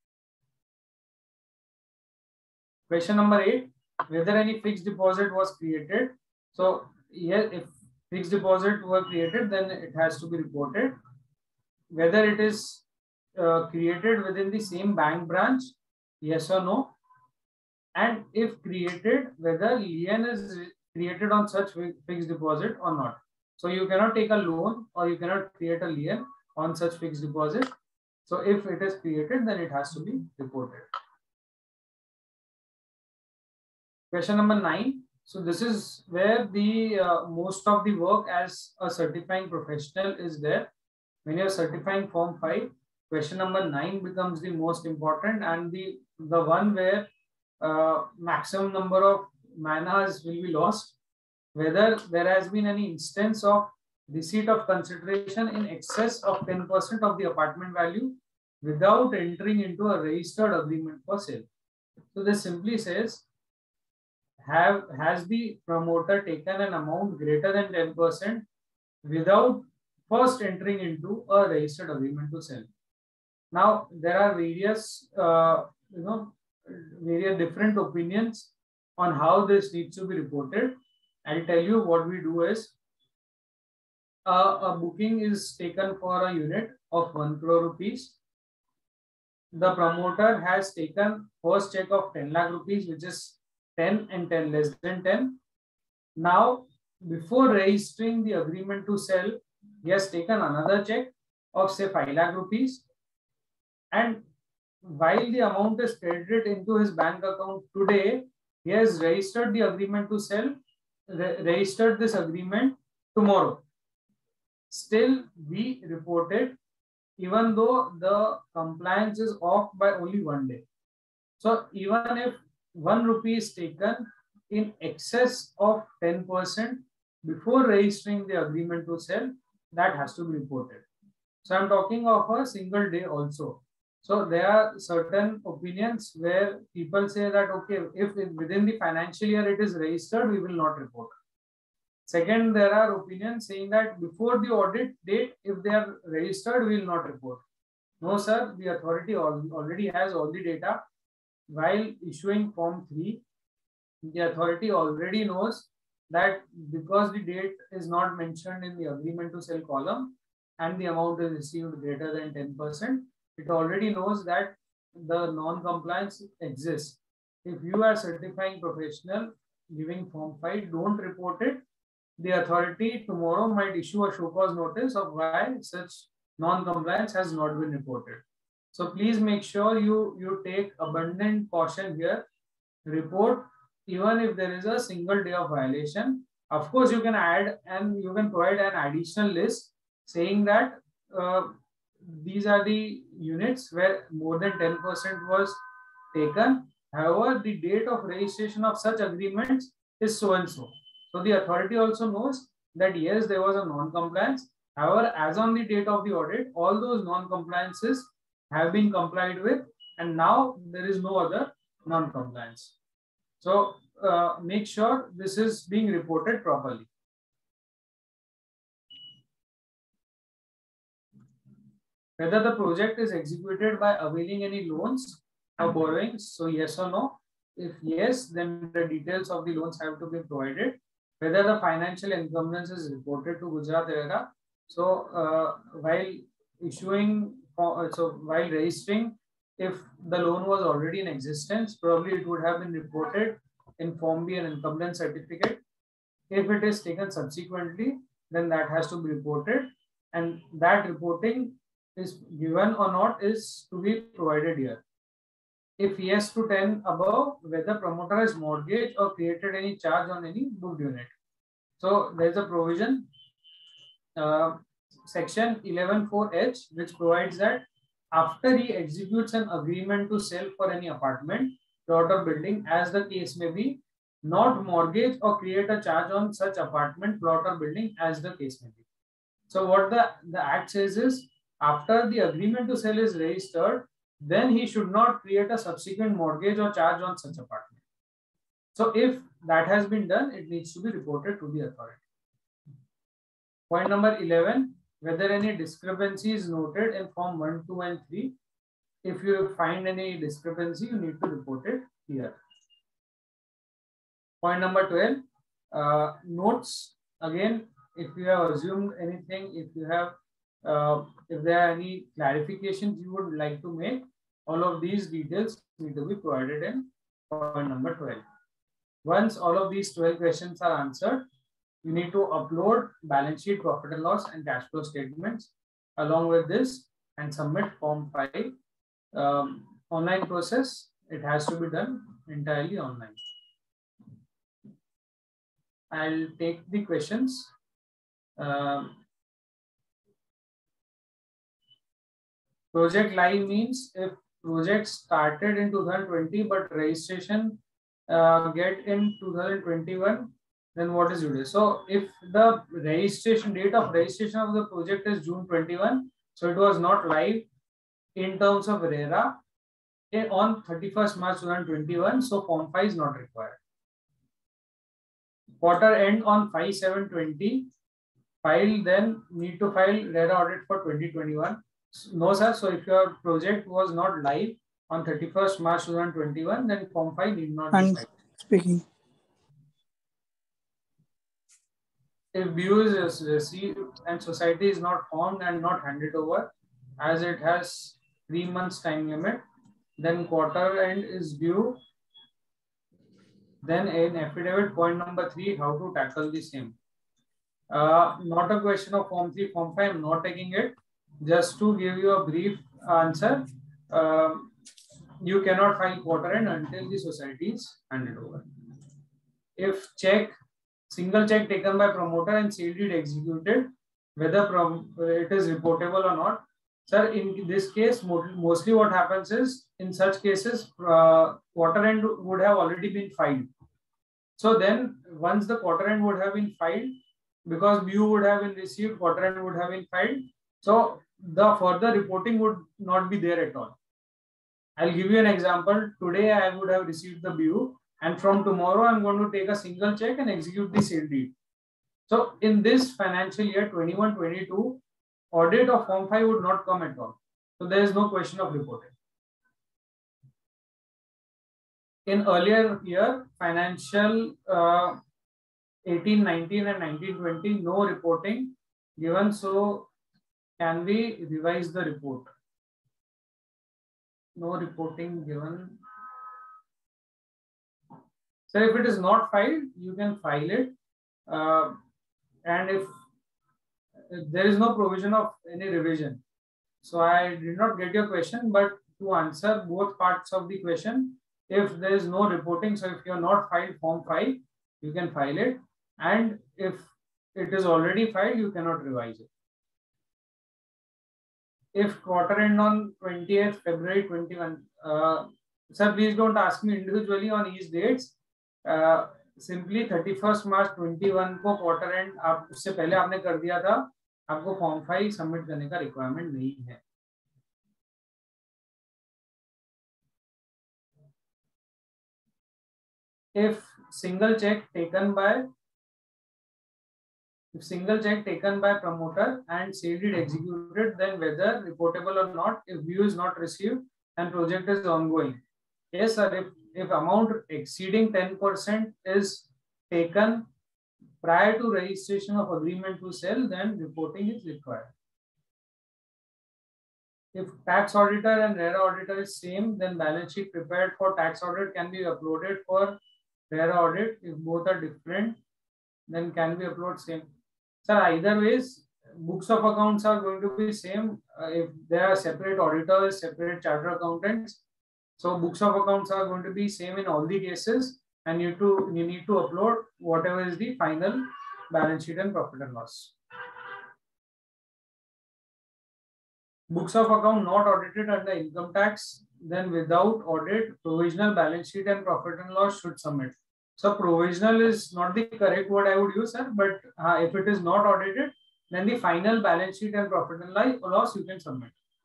Question number 8, whether any fixed deposit was created. So here, if fixed deposit were created, then it has to be reported. Whether it is created within the same bank branch, yes or no. And if created, whether lien is created on such fixed deposit or not. So you cannot take a loan or you cannot create a lien on such fixed deposit. So if it is created, then it has to be reported. Question number 9, So this is where the most of the work as a certifying professional is there. When you're certifying Form 5, question number 9 becomes the most important, and the one where maximum number of man hours will be lost, whether there has been any instance of receipt of consideration in excess of 10% of the apartment value without entering into a registered agreement for sale. So this simply says, has the promoter taken an amount greater than 10% without first entering into a registered agreement to sell. Now there are various various different opinions on how this needs to be reported. I'll tell you what we do is, a booking is taken for a unit of 1 crore rupees. The promoter has taken first check of 10 lakh rupees, which is 10 and 10 less than 10. Now, before registering the agreement to sell, he has taken another check of say 5 lakh rupees. And while the amount is credited into his bank account today, he has registered the agreement to sell, registered this agreement tomorrow. Still, we reported even though the compliance is off by only 1 day. So even if 1 rupee is taken in excess of 10% before registering the agreement to sell, that has to be reported. So I'm talking of a single day also. So there are certain opinions where people say that, okay, if within the financial year it is registered, we will not report. Second, there are opinions saying that before the audit date, if they are registered, we will not report. No, sir, the authority already has all the data. While issuing Form 3, the authority already knows that because the date is not mentioned in the agreement to sell column and the amount is received greater than 10%, it already knows that the non-compliance exists. If you are certifying professional giving Form 5, don't report it. The authority tomorrow might issue a show cause notice of why such non-compliance has not been reported. So please make sure you take abundant caution here. Report even if there is a single day of violation. Of course, you can add and you can provide an additional list saying that these are the units where more than 10% was taken. However, the date of registration of such agreements is so and so. So the authority also knows that yes, there was a non-compliance. However, as on the date of the audit, all those non-compliances have been complied with, and now there is no other non-compliance. So make sure this is being reported properly. Whether the project is executed by availing any loans or borrowings, so yes or no. If yes, then the details of the loans have to be provided. Whether the financial encumbrance is reported to Gujarat RERA. So while issuing, while registering, if the loan was already in existence, probably it would have been reported in Form B and encumbrance certificate. If it is taken subsequently, then that has to be reported, and that reporting is given or not is to be provided here. If yes to 10 above, whether promoter has mortgaged or created any charge on any booked unit. So there is a provision, section 11(4)(h), which provides that after he executes an agreement to sell for any apartment, plot or building, as the case may be, not mortgage or create a charge on such apartment, plot or building, as the case may be. So what the act says is, after the agreement to sell is registered, then he should not create a subsequent mortgage or charge on such apartment. So if that has been done, it needs to be reported to the authority. Point number 11, whether any discrepancy is noted in Form 1, 2, and 3. If you find any discrepancy, you need to report it here. Point number 12, notes. Again, if you have assumed anything, if you have, if there are any clarifications you would like to make, all of these details need to be provided in point number 12. Once all of these 12 questions are answered, you need to upload balance sheet, profit and loss, and cash flow statements along with this and submit Form 5. Online process, it has to be done entirely online. I'll take the questions. Project live means if project started in 2020 but registration get in 2021, then what is due? So if the registration date of registration of the project is June 21, so it was not live in terms of RERA on 31st March 2021, so Form 5 is not required. Quarter end on 5/7/20, file, then need to file RERA audit for 2021. No, sir. So if your project was not live on 31st March 2021, then Form 5 need not be filed. Speaking. If BU is received and society is not formed and not handed over, as it has 3 months time limit, then quarter end is due. Then in affidavit point number 3, how to tackle the same. Not a question of Form 3, Form 5, I'm not taking it. Just to give you a brief answer, you cannot file quarter end until the society is handed over. If single check taken by promoter and sale deed executed, whether it is reportable or not. Sir, in this case, mostly what happens is, in such cases, quarter end would have already been filed. So then, once the quarter end would have been filed, because BU would have been received, quarter end would have been filed. So the further reporting would not be there at all. I'll give you an example. Today, I would have received the BU, and from tomorrow, I'm going to take a single check and execute the sale deed. So in this financial year 21-22, audit of Form 5 would not come at all. So there is no question of reporting. In earlier year, financial 18-19 and 19-20, no reporting given. So can we revise the report? No reporting given. So if it is not filed, you can file it. And if there is no provision of any revision. So I did not get your question, but to answer both parts of the question, if there is no reporting, so if you are not filed Form 5, you can file it. And if it is already filed, you cannot revise it. If quarter end on 20th February 21, sir, please don't ask me individually on each dates. Simply 31st March 21 को quarter and आप उससे पहले आपने कर दिया था, आपको form 5 submit करने का रिक्वायरमेंट नहीं है. If single check taken by promoter and sale deed executed, then whether reportable or not, if BU is not received and project is ongoing. Yes, sir. If amount exceeding 10% is taken prior to registration of agreement to sell, then reporting is required. If tax auditor and RERA auditor is same, then balance sheet prepared for tax audit can be uploaded for RERA audit. If both are different, then can be uploaded same. Sir, either ways, books of accounts are going to be same. If there are separate auditors, separate chartered accountants, so books of accounts are going to be same in all the cases, and you need to upload whatever is the final balance sheet and profit and loss. Books of account not audited under income tax, then without audit, provisional balance sheet and profit and loss should submit. So provisional is not the correct word I would use, sir, but if it is not audited, then the final balance sheet and profit and loss you can submit.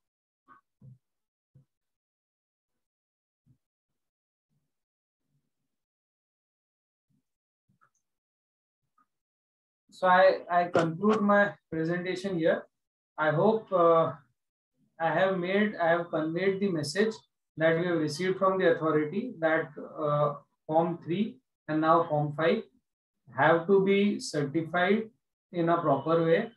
So I conclude my presentation here. I hope I have conveyed the message that we have received from the authority that Form 3 and now Form 5 have to be certified in a proper way.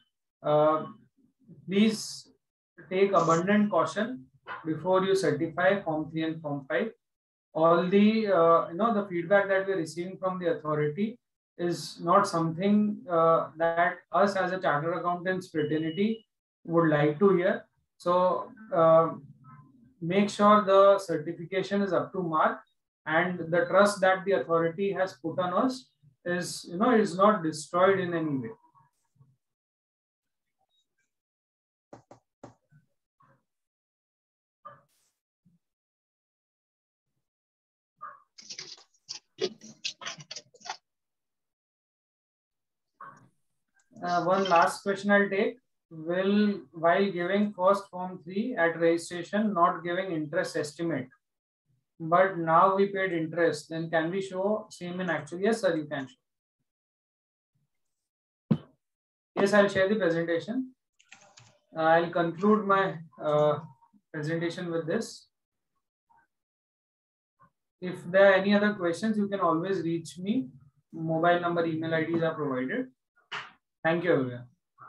Please take abundant caution before you certify Form 3 and Form 5. All the the feedback that we are receiving from the authority is not something that us as a chartered accountants fraternity would like to hear. So make sure the certification is up to mark, and the trust that the authority has put on us is is not destroyed in any way. One last question I'll take. Will, while giving first form 3 at registration, not giving interest estimate, but now we paid interest, then can we show same in actual? Yes, sir, you can show. Yes, I'll share the presentation. I'll conclude my presentation with this. If there are any other questions, you can always reach me. Mobile number, email IDs are provided. Thank you, everyone.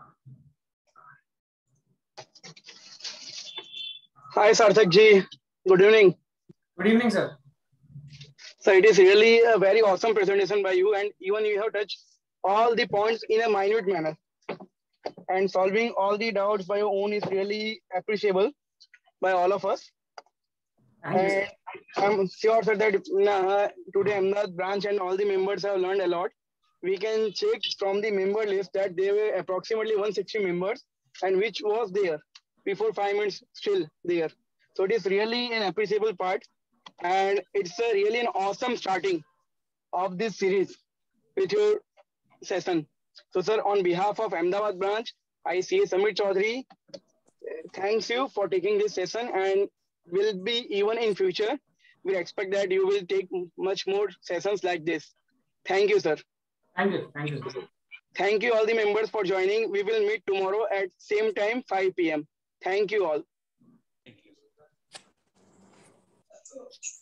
Hi, Sarthak ji. Good evening. Good evening, sir. So it is really a very awesome presentation by you, and even you have touched all the points in a minute manner. And solving all the doubts by your own is really appreciable by all of us. And I'm sure, sir, that today Ahmedabad branch and all the members have learned a lot. We can check from the member list that there were approximately 160 members, and which was there before 5 minutes still there. So it is really an appreciable part, and it's a really an awesome starting of this series with your session. So, sir, on behalf of Ahmedabad branch, I see Samir Chaudhary. Thanks you for taking this session, and will be even in future. We expect that you will take much more sessions like this. Thank you, sir. Thank you. Thank you. Thank you all the members for joining. We will meet tomorrow at same time, 5 p.m. Thank you all. Thank you.